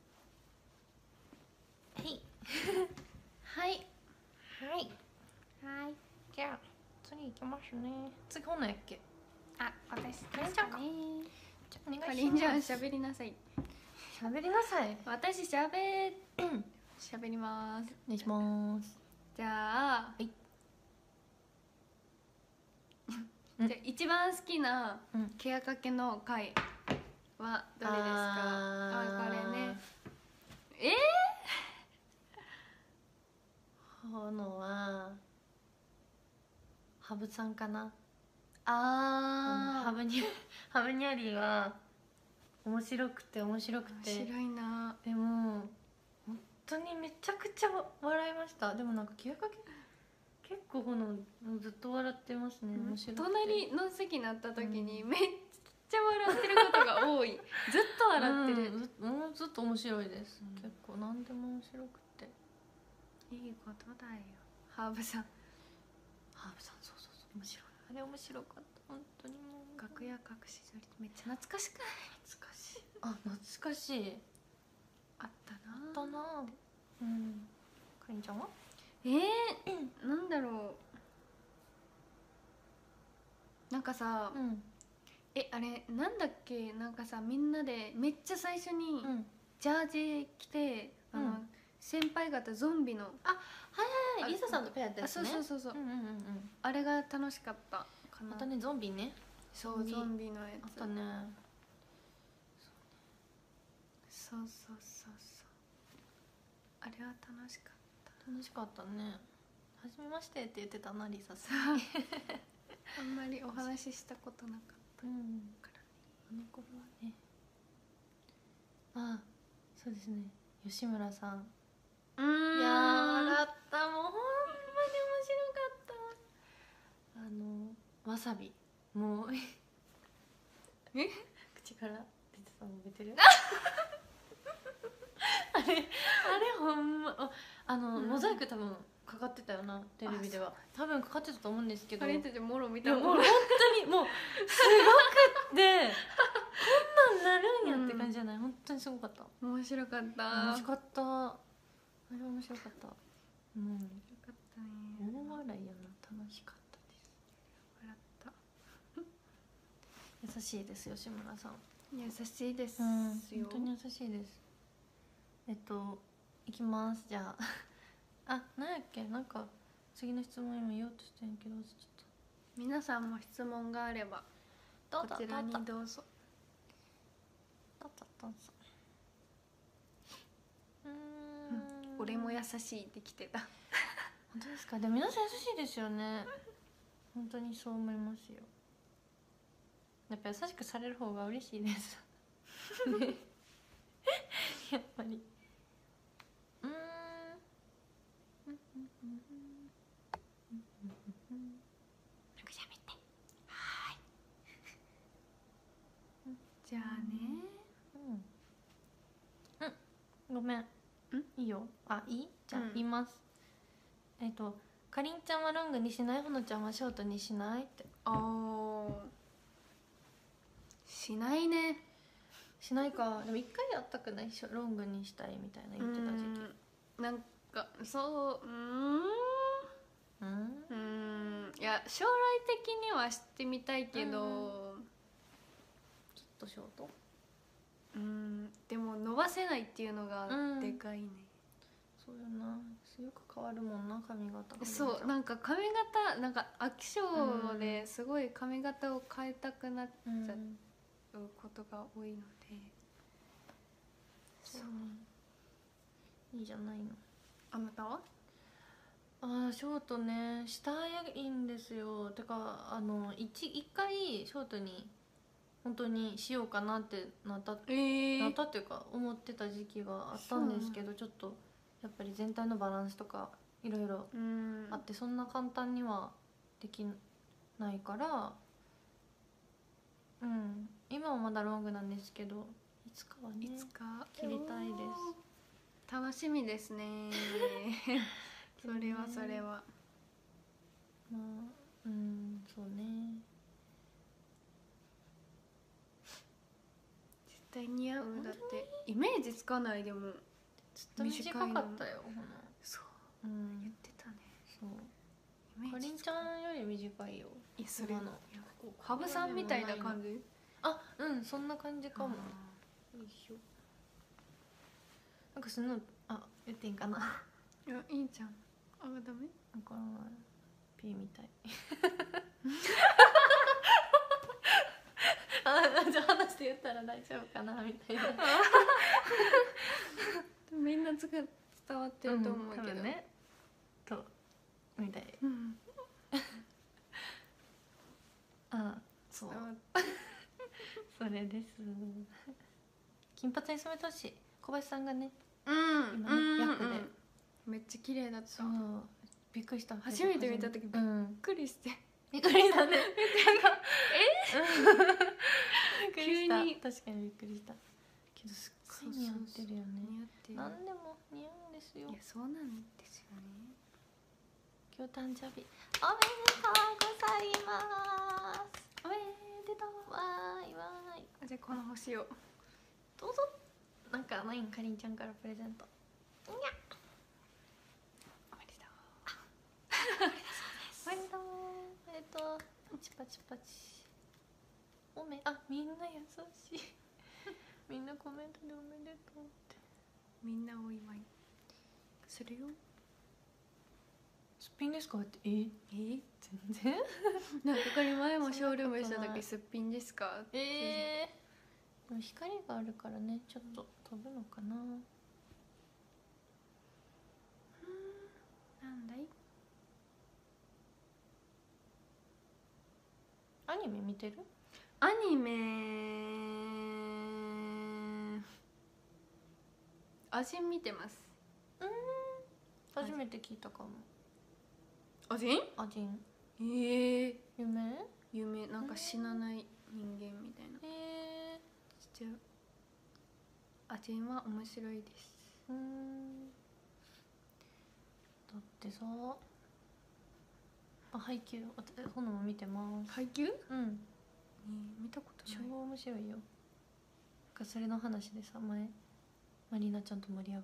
Speaker 1: た。はい
Speaker 2: はい
Speaker 1: はいはい。じゃあ次行きますね。次ほんのやっけ。
Speaker 2: あ、私
Speaker 1: かりんちゃんか。
Speaker 2: じゃあお願いします。かりんちゃん喋りなさい。
Speaker 1: 喋りなさい。
Speaker 2: 私喋ります。
Speaker 1: お願いします。
Speaker 2: じゃあ、じゃあ一番好きなケアかけの回はどれですか？これね。
Speaker 1: 炎はハブさんかな。ハブニャリーは面白くて面白
Speaker 2: いな。
Speaker 1: でも本当にめちゃくちゃ笑いました。でもなんか結構ずっと笑ってますね。面白くて
Speaker 2: 隣の席になった時にめっちゃ笑ってることが多い。ずっと笑ってる。
Speaker 1: もうずっと面白いです。結構何でも面白くて
Speaker 2: いいことだよ。ハーブさん
Speaker 1: そう面白い。あれ面白かった本当に。もう
Speaker 2: 楽屋隠し撮りめっちゃ懐かしくない？
Speaker 1: 懐かしい。
Speaker 2: あったな。
Speaker 1: かりんちゃんは？
Speaker 2: なんだろう。なんかさ、あれなんだっけ、なんかさみんなでめっちゃ最初にジャージ着て、先輩方ゾンビの
Speaker 1: リサさんとペアやったやつね。
Speaker 2: そう、あれが楽しかったかな。
Speaker 1: またね、ゾンビね。
Speaker 2: そうゾンビのやつ
Speaker 1: あったね。
Speaker 2: そうあれは楽しかった
Speaker 1: ね。はじめましてって言ってたな、リサさん。
Speaker 2: あんまりお話ししたことなかったから
Speaker 1: ね。これはね。そうですね。吉村さん。いや笑った。もうほんまに面白かった。わさびもう口から出てたの覚えてる？あれほんまモザイク多分かかってたよな、テレビでは。多分かかってたと思うんですけど、
Speaker 2: あれってもろ見たもん。
Speaker 1: もう本当にもうすごくってこんなんなるんやって感じじゃない？本当にすごかった。
Speaker 2: 面白かった。
Speaker 1: あれ面白かった。
Speaker 2: 面白かったね。
Speaker 1: 大笑いやな。楽しかったです。
Speaker 2: 笑った。
Speaker 1: 優しいです吉村さん。
Speaker 2: 優しいですよ。
Speaker 1: 本当に優しいです。いきます。じゃあ何やっけ、なんか次の質問今言おうとしてんけど、ちょっと
Speaker 2: 皆さんも質問があればこちらにどうぞ。俺も優しいってきてた。
Speaker 1: 本当ですか？でも皆さん優しいですよね。本当にそう思いますよ。やっぱ優しくされる方が嬉しいですね。やっぱり
Speaker 2: じゃあね。
Speaker 1: ごめん。いいよ。いい？じゃあ言います。かりんちゃんはロングにしない？ほのちゃんはショートにしない？って。
Speaker 2: しないね。
Speaker 1: しないか。でも一回やったくない？ロングにしたいみたいな言ってた時期。
Speaker 2: なんかいや将来的にはしてみたいけど、ちょ
Speaker 1: っとショート。
Speaker 2: でも伸ばせないっていうのがでかいね。
Speaker 1: そうよな。よく変わるもんな、髪型。
Speaker 2: そうなんか髪型なんか飽き性ですごい髪型を変えたくなっちゃうことが多いので。
Speaker 1: そういいじゃないの。
Speaker 2: あなたは？
Speaker 1: ショートね、したいんですよ。てか一回ショートに本当にしようかなってなったっていうか思ってた時期があったんですけど、ちょっとやっぱり全体のバランスとかいろいろあって、そんな簡単にはできないから、今はまだロングなんですけど、いつかはね、切りたいです。
Speaker 2: 楽しみですね。それは
Speaker 1: そうね。
Speaker 2: 絶対似合う。だってイメージつかない。でも
Speaker 1: ずっと短かったよ。
Speaker 2: そう言ってたね。
Speaker 1: そうかりんちゃんより短いよ。
Speaker 2: それ羽生さんみたいな感じ？
Speaker 1: そんな感じかも。よいしょ。なんかその言っていいんかな。
Speaker 2: いやいいじゃん。ダメ？
Speaker 1: なんかピーみたい。じゃあ話して言ったら大丈夫かなみたいな
Speaker 2: みんな伝わってると思うけど、
Speaker 1: 多分ねとみたい、あそうそれです。金髪に染めてほしい。小林さんがね今ね役で
Speaker 2: めっちゃ綺麗だった。
Speaker 1: そうびっくりした。
Speaker 2: 初めて見た時びっくりして、
Speaker 1: びっくりしたね
Speaker 2: 急に
Speaker 1: 確かにびっくりしたけど、すっごい似合ってるよね。
Speaker 2: 似合ってる。
Speaker 1: 何でも似合うんですよ。
Speaker 2: いやそうなんですよね。
Speaker 1: 今日誕生日おめでとうございます。
Speaker 2: おめでとう。
Speaker 1: わーいわーい。
Speaker 2: じゃあこの星を
Speaker 1: どうぞ。なんかないんかりんちゃんからプレゼント。にゃ
Speaker 2: おめでとう。
Speaker 1: おめでとう。おめでとう。パチパチパチ。みんな優しいみんなコメントでおめでとうって。
Speaker 2: みんなお祝いするよ。
Speaker 1: すっぴんですかって全然
Speaker 2: なんかこれ前もショールームした時すっぴんですかって。
Speaker 1: でも光があるからね、ちょっと飛ぶのかな。
Speaker 2: なんだい。
Speaker 1: アニメ見てる？
Speaker 2: アニメアジン見てます。
Speaker 1: 初めて聞いたかも。
Speaker 2: アジン？
Speaker 1: アジン。
Speaker 2: 夢なんか死なない人間みたいな。じゃあアジンは面白いです。
Speaker 1: だってさ、配給炎も見てます。
Speaker 2: 配給？見たことない。
Speaker 1: 超面白いよ。それの話でさ、前マリーナちゃんと盛り上がった。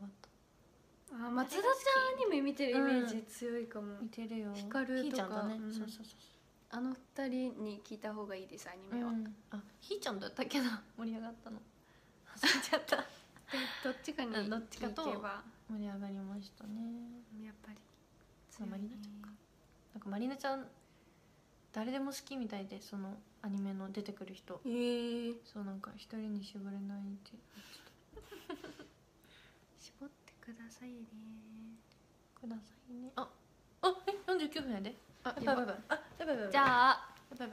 Speaker 2: 松田ちゃんアニメ見てるイメージ強いかも。
Speaker 1: 見てるよ。
Speaker 2: ヒカルとか。
Speaker 1: ひーちゃんだね。そう。
Speaker 2: あの二人に聞いた方がいいです、アニメは。
Speaker 1: ひーちゃんだったっけな、盛り上がったの。忘れちゃった。
Speaker 2: どっちかに
Speaker 1: どっちかと
Speaker 2: 聞けば
Speaker 1: 盛り上がりましたね。
Speaker 2: やっぱり
Speaker 1: マリーナちゃんか。なんかマリーナちゃん誰でも好きみたいで、そのアニメの出てくる人。そうなんか一人に絞れないって
Speaker 2: 絞ってくださいね。
Speaker 1: 49分やで。やばい。
Speaker 2: じゃあ
Speaker 1: やばい。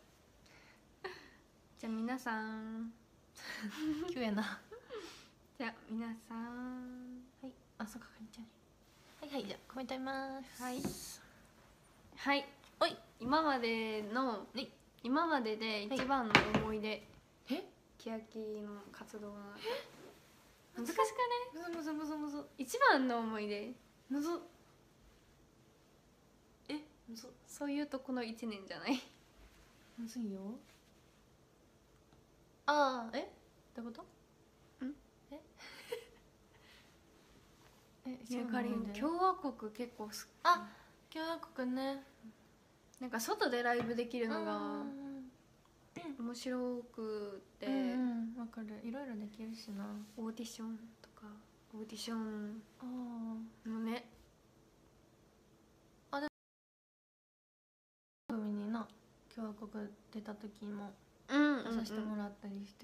Speaker 2: じゃあ皆さん
Speaker 1: 急やな。
Speaker 2: じゃあ皆さん、
Speaker 1: はい、そうかかりんちゃんに。はい、じゃあコメント読みます。
Speaker 2: はい。
Speaker 1: おい、
Speaker 2: 今までで一番の思い出。欅の活動の難しくない？
Speaker 1: むず。
Speaker 2: 一番の思い出。
Speaker 1: むず。
Speaker 2: そういうとこの1年じゃない？
Speaker 1: むずいよ。ってこと？
Speaker 2: かりん共和国結構
Speaker 1: 共和国ね。
Speaker 2: なんか外でライブできるのが面白くて、
Speaker 1: わかる。いろいろできるしな。
Speaker 2: オーディションのね。
Speaker 1: 番組にな、共和国出た時も出させてもらったりして、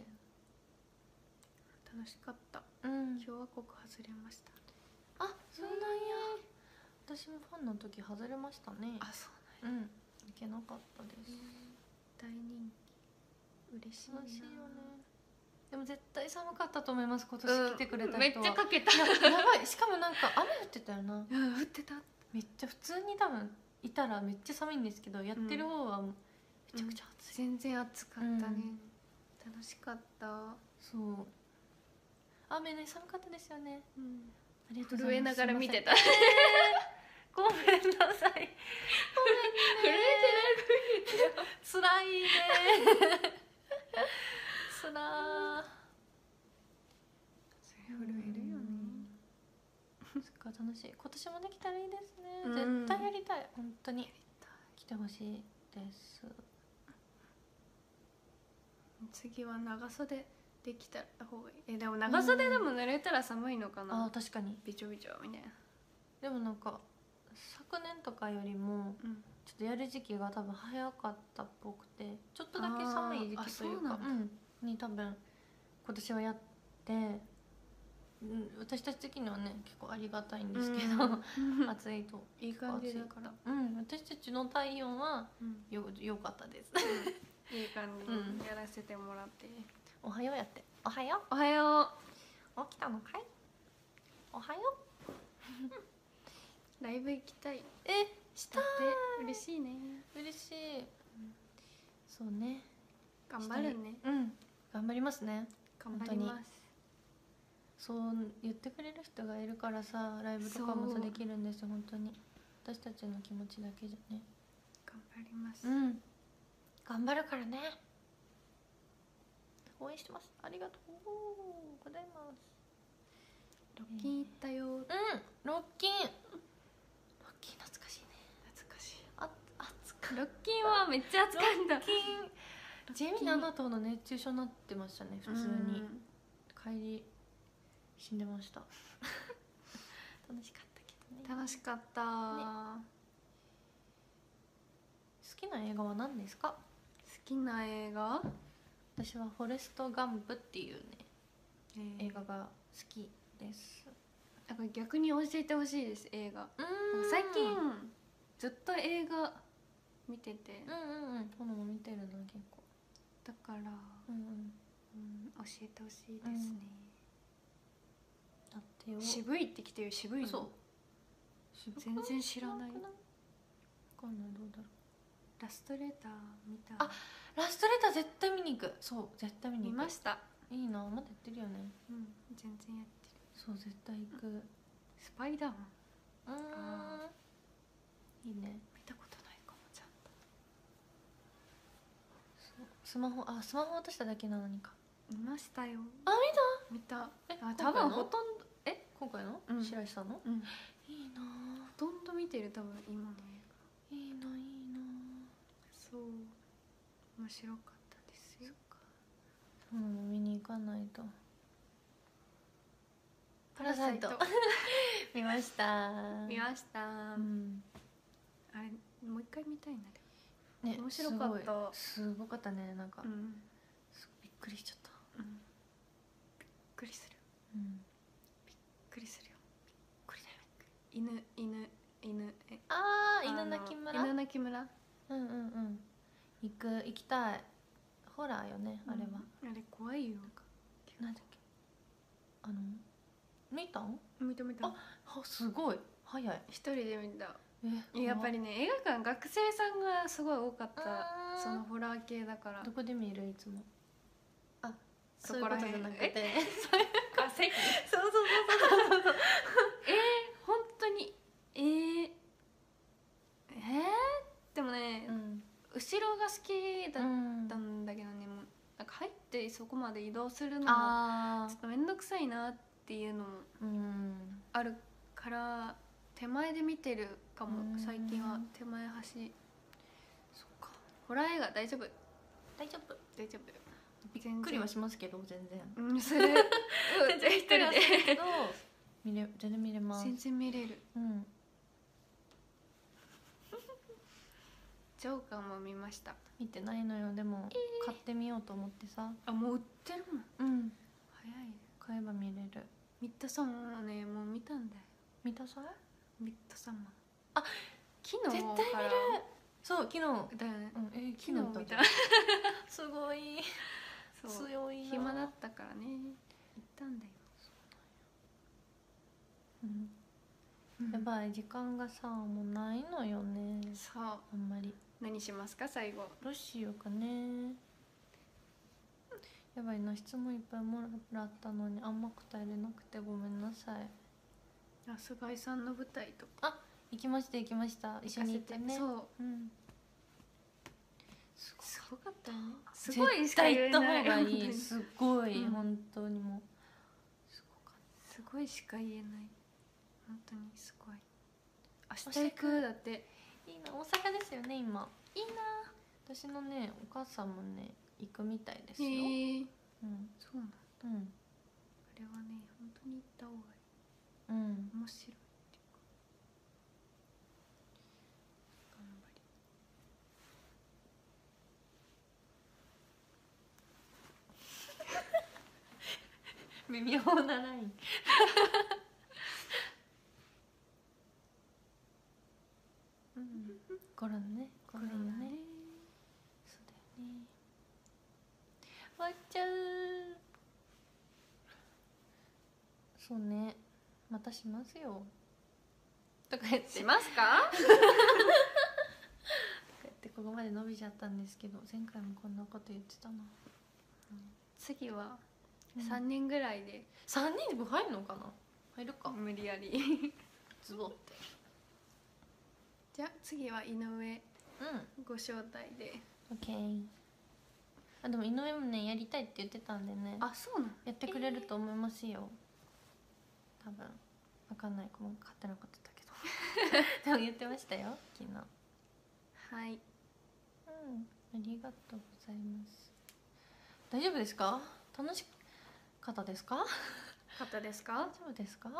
Speaker 2: 楽しかった。共和国外れました。
Speaker 1: そうなんや。私もファンの時外れましたね。
Speaker 2: そうなんや。
Speaker 1: いけなかったです。
Speaker 2: 大人気。嬉しいな。
Speaker 1: 嬉しいよね。でも絶対寒かったと思います、今年来てくれた人は。
Speaker 2: めっちゃかけた。
Speaker 1: やばい。しかもなんか雨降ってたよな。
Speaker 2: 降ってた。
Speaker 1: めっちゃ普通に多分いたらめっちゃ寒いんですけど、やってる方はめちゃくちゃ暑い。
Speaker 2: 全然暑かったね。楽しかった。
Speaker 1: そう。雨ね、寒かったですよね。ありがとうございます。
Speaker 2: 震えながら見てた。
Speaker 1: ごめんなさい。震えてない。つらいね。つらー。
Speaker 2: それ震えるよね。
Speaker 1: すっごい楽しい。今年もできたらいいですね。絶対やりたい。本当に来てほしいです。
Speaker 2: 次は長袖できた方がいい。でも長袖でも濡れたら寒いのかな。
Speaker 1: 確かに
Speaker 2: びちょびちょみたいな。
Speaker 1: でもなんか昨年とかよりもちょっとやる時期が多分早かったっぽくて、ちょっとだけ寒い時期というかに多分今年はやって、私たち的にはね結構ありがたいんですけど、暑いと
Speaker 2: いい感じだから、
Speaker 1: 私たちの体温はよかったです。
Speaker 2: いい感じにやらせてもらって、
Speaker 1: おはようやって、おはよ
Speaker 2: う、おはよ
Speaker 1: う、起きたのかい、おはよ
Speaker 2: う、ライブ行きたい。
Speaker 1: したい、
Speaker 2: 嬉しいね。
Speaker 1: 嬉しい、そうね、
Speaker 2: 頑張るね。
Speaker 1: 頑張りますね。
Speaker 2: 頑張ります。
Speaker 1: そう言ってくれる人がいるからさ、ライブとかもさできるんですよ。本当に私たちの気持ちだけじゃね。
Speaker 2: 頑張ります。
Speaker 1: 頑張るからね。応援してます。ありがとうございます。
Speaker 2: ロッキン行ったよ。
Speaker 1: ロッキン懐かしいね。
Speaker 2: 懐かしい。
Speaker 1: ロ
Speaker 2: ッキンはめっちゃ暑かった。
Speaker 1: 地味にあなたの熱中症になってましたね。普通に帰り死んでました。楽しかったけどね。
Speaker 2: 楽しかった、
Speaker 1: 好きな映画は何ですか？
Speaker 2: 好きな映画？
Speaker 1: 私はフォレスト・ガンプっていうね、映画が好きです。
Speaker 2: なんか逆に教えてほしいです。映画最近ずっと映画見てて、
Speaker 1: トノも見てるな結構。
Speaker 2: だから、教えてほしいですね。
Speaker 1: だってよ、
Speaker 2: 渋いってきてる。渋いの？
Speaker 1: そう、
Speaker 2: 全然知らない。
Speaker 1: 分かんない、どうだろう。
Speaker 2: ラストレター見た？
Speaker 1: ラストレター絶対見に行く。そう、絶対見に行く。
Speaker 2: 見ました。
Speaker 1: いいな、まだやってるよね。
Speaker 2: 全然やってる。
Speaker 1: そう、絶対行く。
Speaker 2: スパイダーマン、
Speaker 1: いいね。
Speaker 2: 見たことないかも。ちゃんと
Speaker 1: スマホ落としただけなのにか。
Speaker 2: 見ましたよ。見た。
Speaker 1: 多分ほとんど今回の白石さんの、いいな、
Speaker 2: ほとんど見てる。多分今の映画
Speaker 1: いいな。
Speaker 2: そう、面白かったですよ。
Speaker 1: 見に行かないと。パラサイト見ました。あれ
Speaker 2: もう一回見たいな。
Speaker 1: ね、
Speaker 2: 面白かった。
Speaker 1: すごかったね。なんか、びっくりしちゃった。
Speaker 2: びっくりする。びっくりするよ。犬
Speaker 1: 鳴き村。行きたい。ホラーよね、あれは。
Speaker 2: あれ怖いよ。
Speaker 1: なんだっけ、見た？
Speaker 2: 見た。
Speaker 1: すごい早い。
Speaker 2: 一人で見た。やっぱりね、映画館学生さんがすごい多かった。そのホラー系だから。
Speaker 1: どこで見る？いつも
Speaker 2: そこら辺じゃなくて、席。
Speaker 1: そう
Speaker 2: 本当にでもね、後ろが好きだったんだけどね、もうなんか入ってそこまで移動するのもちょっと面倒くさいなっていうのもあるから、手前で見てるかも。最近は手前端。そっか。ホラー映画大丈夫。
Speaker 1: びっくりはしますけど、全然。
Speaker 2: する。全然一人で。
Speaker 1: 全然見れます。
Speaker 2: 全然見れる。ジョーカーも見ました。
Speaker 1: 見てないのよ。でも買ってみようと思ってさ。
Speaker 2: もう売ってるもん。早い。
Speaker 1: 買えば見れる。
Speaker 2: ミッドサマーね、もう見たんだよ。
Speaker 1: 見たさ？
Speaker 2: ミッドサマ
Speaker 1: ー。
Speaker 2: 昨日。絶対見る。
Speaker 1: そう、昨日だよ
Speaker 2: ね。
Speaker 1: 昨日見た。すごい強いな。
Speaker 2: 暇だったからね、行ったんだよ。
Speaker 1: やばい、時間がさもうないのよね。
Speaker 2: そう、
Speaker 1: あんまり。
Speaker 2: 何しますか最後？
Speaker 1: どうしようかね。やばいな、質問いっぱいもらったのにあんま答えれなくてごめんなさい。
Speaker 2: 菅井さんの舞台とか。
Speaker 1: 行きました。一緒に行ってね。
Speaker 2: そう、すごかったね。
Speaker 1: すごいしか言えない。絶対行った方がいい。すごい、本当にもう
Speaker 2: すごかった。すごいしか言えない。本当にすごい。明日行く。だって。
Speaker 1: いいな。大阪ですよね今。いいな。私のねお母さんもね行くみたいですよ。
Speaker 2: そうなんだ。あれはね本当に行った方がいい。面白い。頑張り。
Speaker 1: 微妙なラインうん、コロナね、コロナね、そうだよね。終わっちゃう。そうね、またしますよとか言って
Speaker 2: しますか
Speaker 1: とか言ってここまで伸びちゃったんですけど、前回もこんなこと言ってたな。
Speaker 2: 次は3年ぐらいで、
Speaker 1: 3人で部入るのかな。入るか、
Speaker 2: 無理やり
Speaker 1: ズボって。
Speaker 2: じゃあ次は井上
Speaker 1: うん
Speaker 2: ご招待で。
Speaker 1: OK。 あ、でも井上もねやりたいって言ってたんでね、
Speaker 2: あ、そうなの。
Speaker 1: やってくれると思いますよ、多分。分かんない、もう勝手なことだけどでも言ってましたよ昨日。
Speaker 2: はい、
Speaker 1: うん、ありがとうございます。大丈夫ですか？楽しかったですか？
Speaker 2: 方です
Speaker 1: 大
Speaker 2: か？
Speaker 1: 丈夫ですか？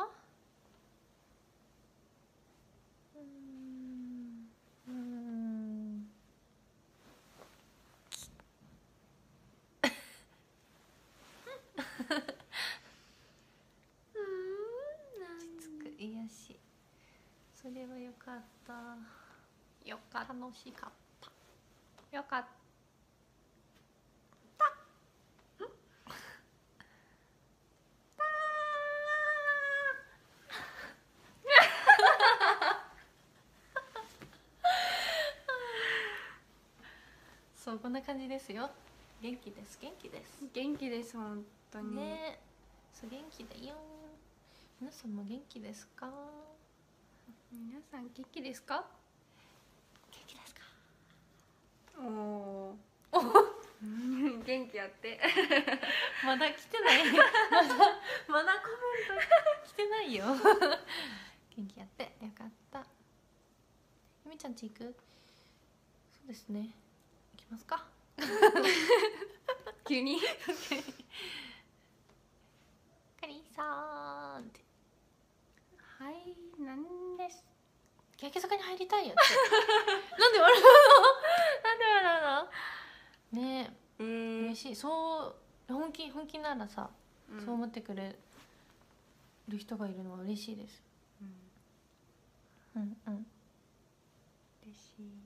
Speaker 1: 落ち着く癒し。それはよかった。
Speaker 2: よかっ
Speaker 1: 楽しかった。
Speaker 2: た、よかった。
Speaker 1: そう、こんな感じですよ。元気です、元気です。
Speaker 2: 元気です、本当に
Speaker 1: ね、そう元気だよ。皆さんも元気ですか？
Speaker 2: 皆さん元気ですか？
Speaker 1: 元気ですか？
Speaker 2: おお元気やって
Speaker 1: まだ来てないまだコメント来てないよ元気やってよかった。ゆみちゃんち行く？そうですね、行きますか
Speaker 2: 急に
Speaker 1: カリーさんって、
Speaker 2: はい、なんです
Speaker 1: 欅坂に入りたいよってなんで笑うのなんで笑うのねえ、嬉しい。そう本気ならさ、そう思ってくれる人がいるのは嬉しいです。うんうん、嬉しい。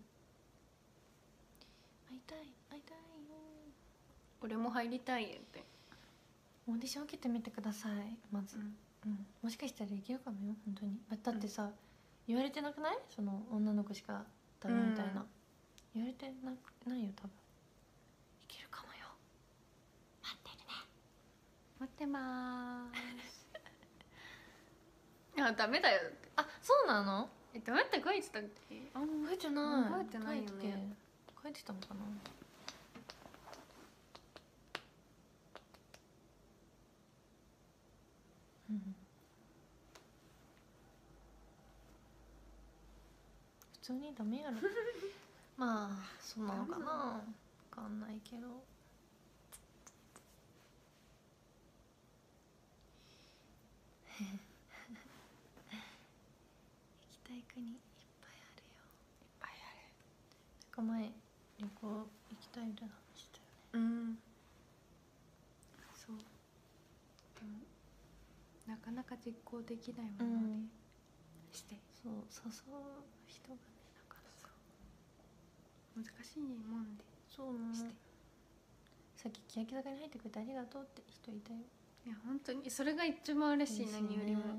Speaker 1: 会いたい会いたいよ。
Speaker 2: 俺も入りたいって
Speaker 1: オーディション受けてみてくださいまず、もしかしたらいけるかもよ本当に。だってさ、言われてなくない？その女の子しかダメみたいな、言われてないよ多分。いけるかもよ。待ってるね。
Speaker 2: 待ってまーすあ、ダメだよって。
Speaker 1: あ、そうなの？
Speaker 2: ダメって書いてたっけ？あ、
Speaker 1: 書いてない。
Speaker 2: 書いてないよね。
Speaker 1: 書いてたのかな。普通にダメやろまあそうなのかな、分かんないけど。行きたい国いっぱいあるよ。いっぱいある。なんか前旅行行きたいみたいな話したよね。
Speaker 2: そう、でもなかなか実行できないもので、して、
Speaker 1: そう誘う人がね、なかなか
Speaker 2: 難しいもんで。
Speaker 1: そうなの。
Speaker 2: して、
Speaker 1: さっき欅坂に入ってくれてありがとうって人いたよ。
Speaker 2: いや本当にそれが一番嬉しい。何よりも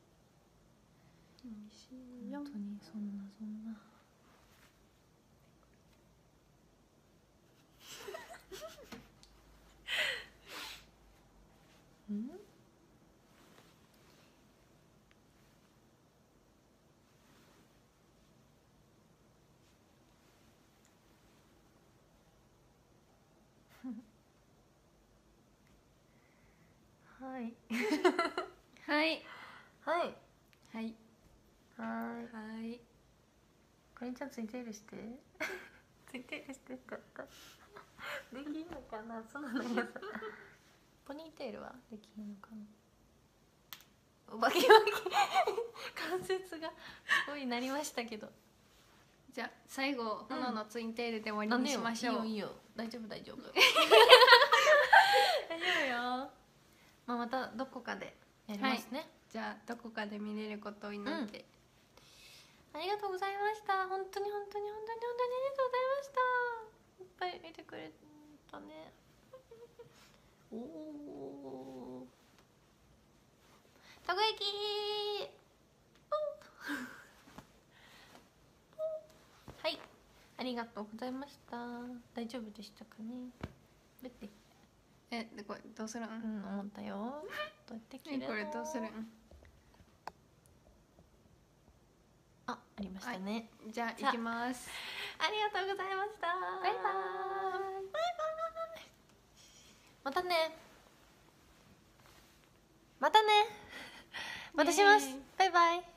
Speaker 2: 嬉しいよ。
Speaker 1: 本当にそんなうんはい
Speaker 2: はい
Speaker 1: はい
Speaker 2: はい
Speaker 1: はい。
Speaker 2: はい。
Speaker 1: かりんちゃんツイテールしてツイテールしてって言ったできんのかな。そうなんだけどさポニーテールはできんのかな。バキバキ関節がすごいなりましたけど。
Speaker 2: じゃあ最後、炎のツインテールで終わりにしましょう。
Speaker 1: いいよ大丈夫大丈夫大丈夫よ。 まあ、またどこかでやりますね、
Speaker 2: じゃあどこかで見れることを祈って、
Speaker 1: ありがとうございました。本当に本当に本当に本当にありがとうございました。いっぱい見てくれたね。おお、たこ焼きはい、ありがとうございました。大丈夫でしたかね。どうやって
Speaker 2: でこれどうするん？
Speaker 1: 思ったよ。どうやって切るの？
Speaker 2: これどうするん？
Speaker 1: ありましたね。
Speaker 2: じゃあ行きます。
Speaker 1: ありがとうございました。
Speaker 2: バイバーイ。
Speaker 1: またね。またね。またします。バイバイ。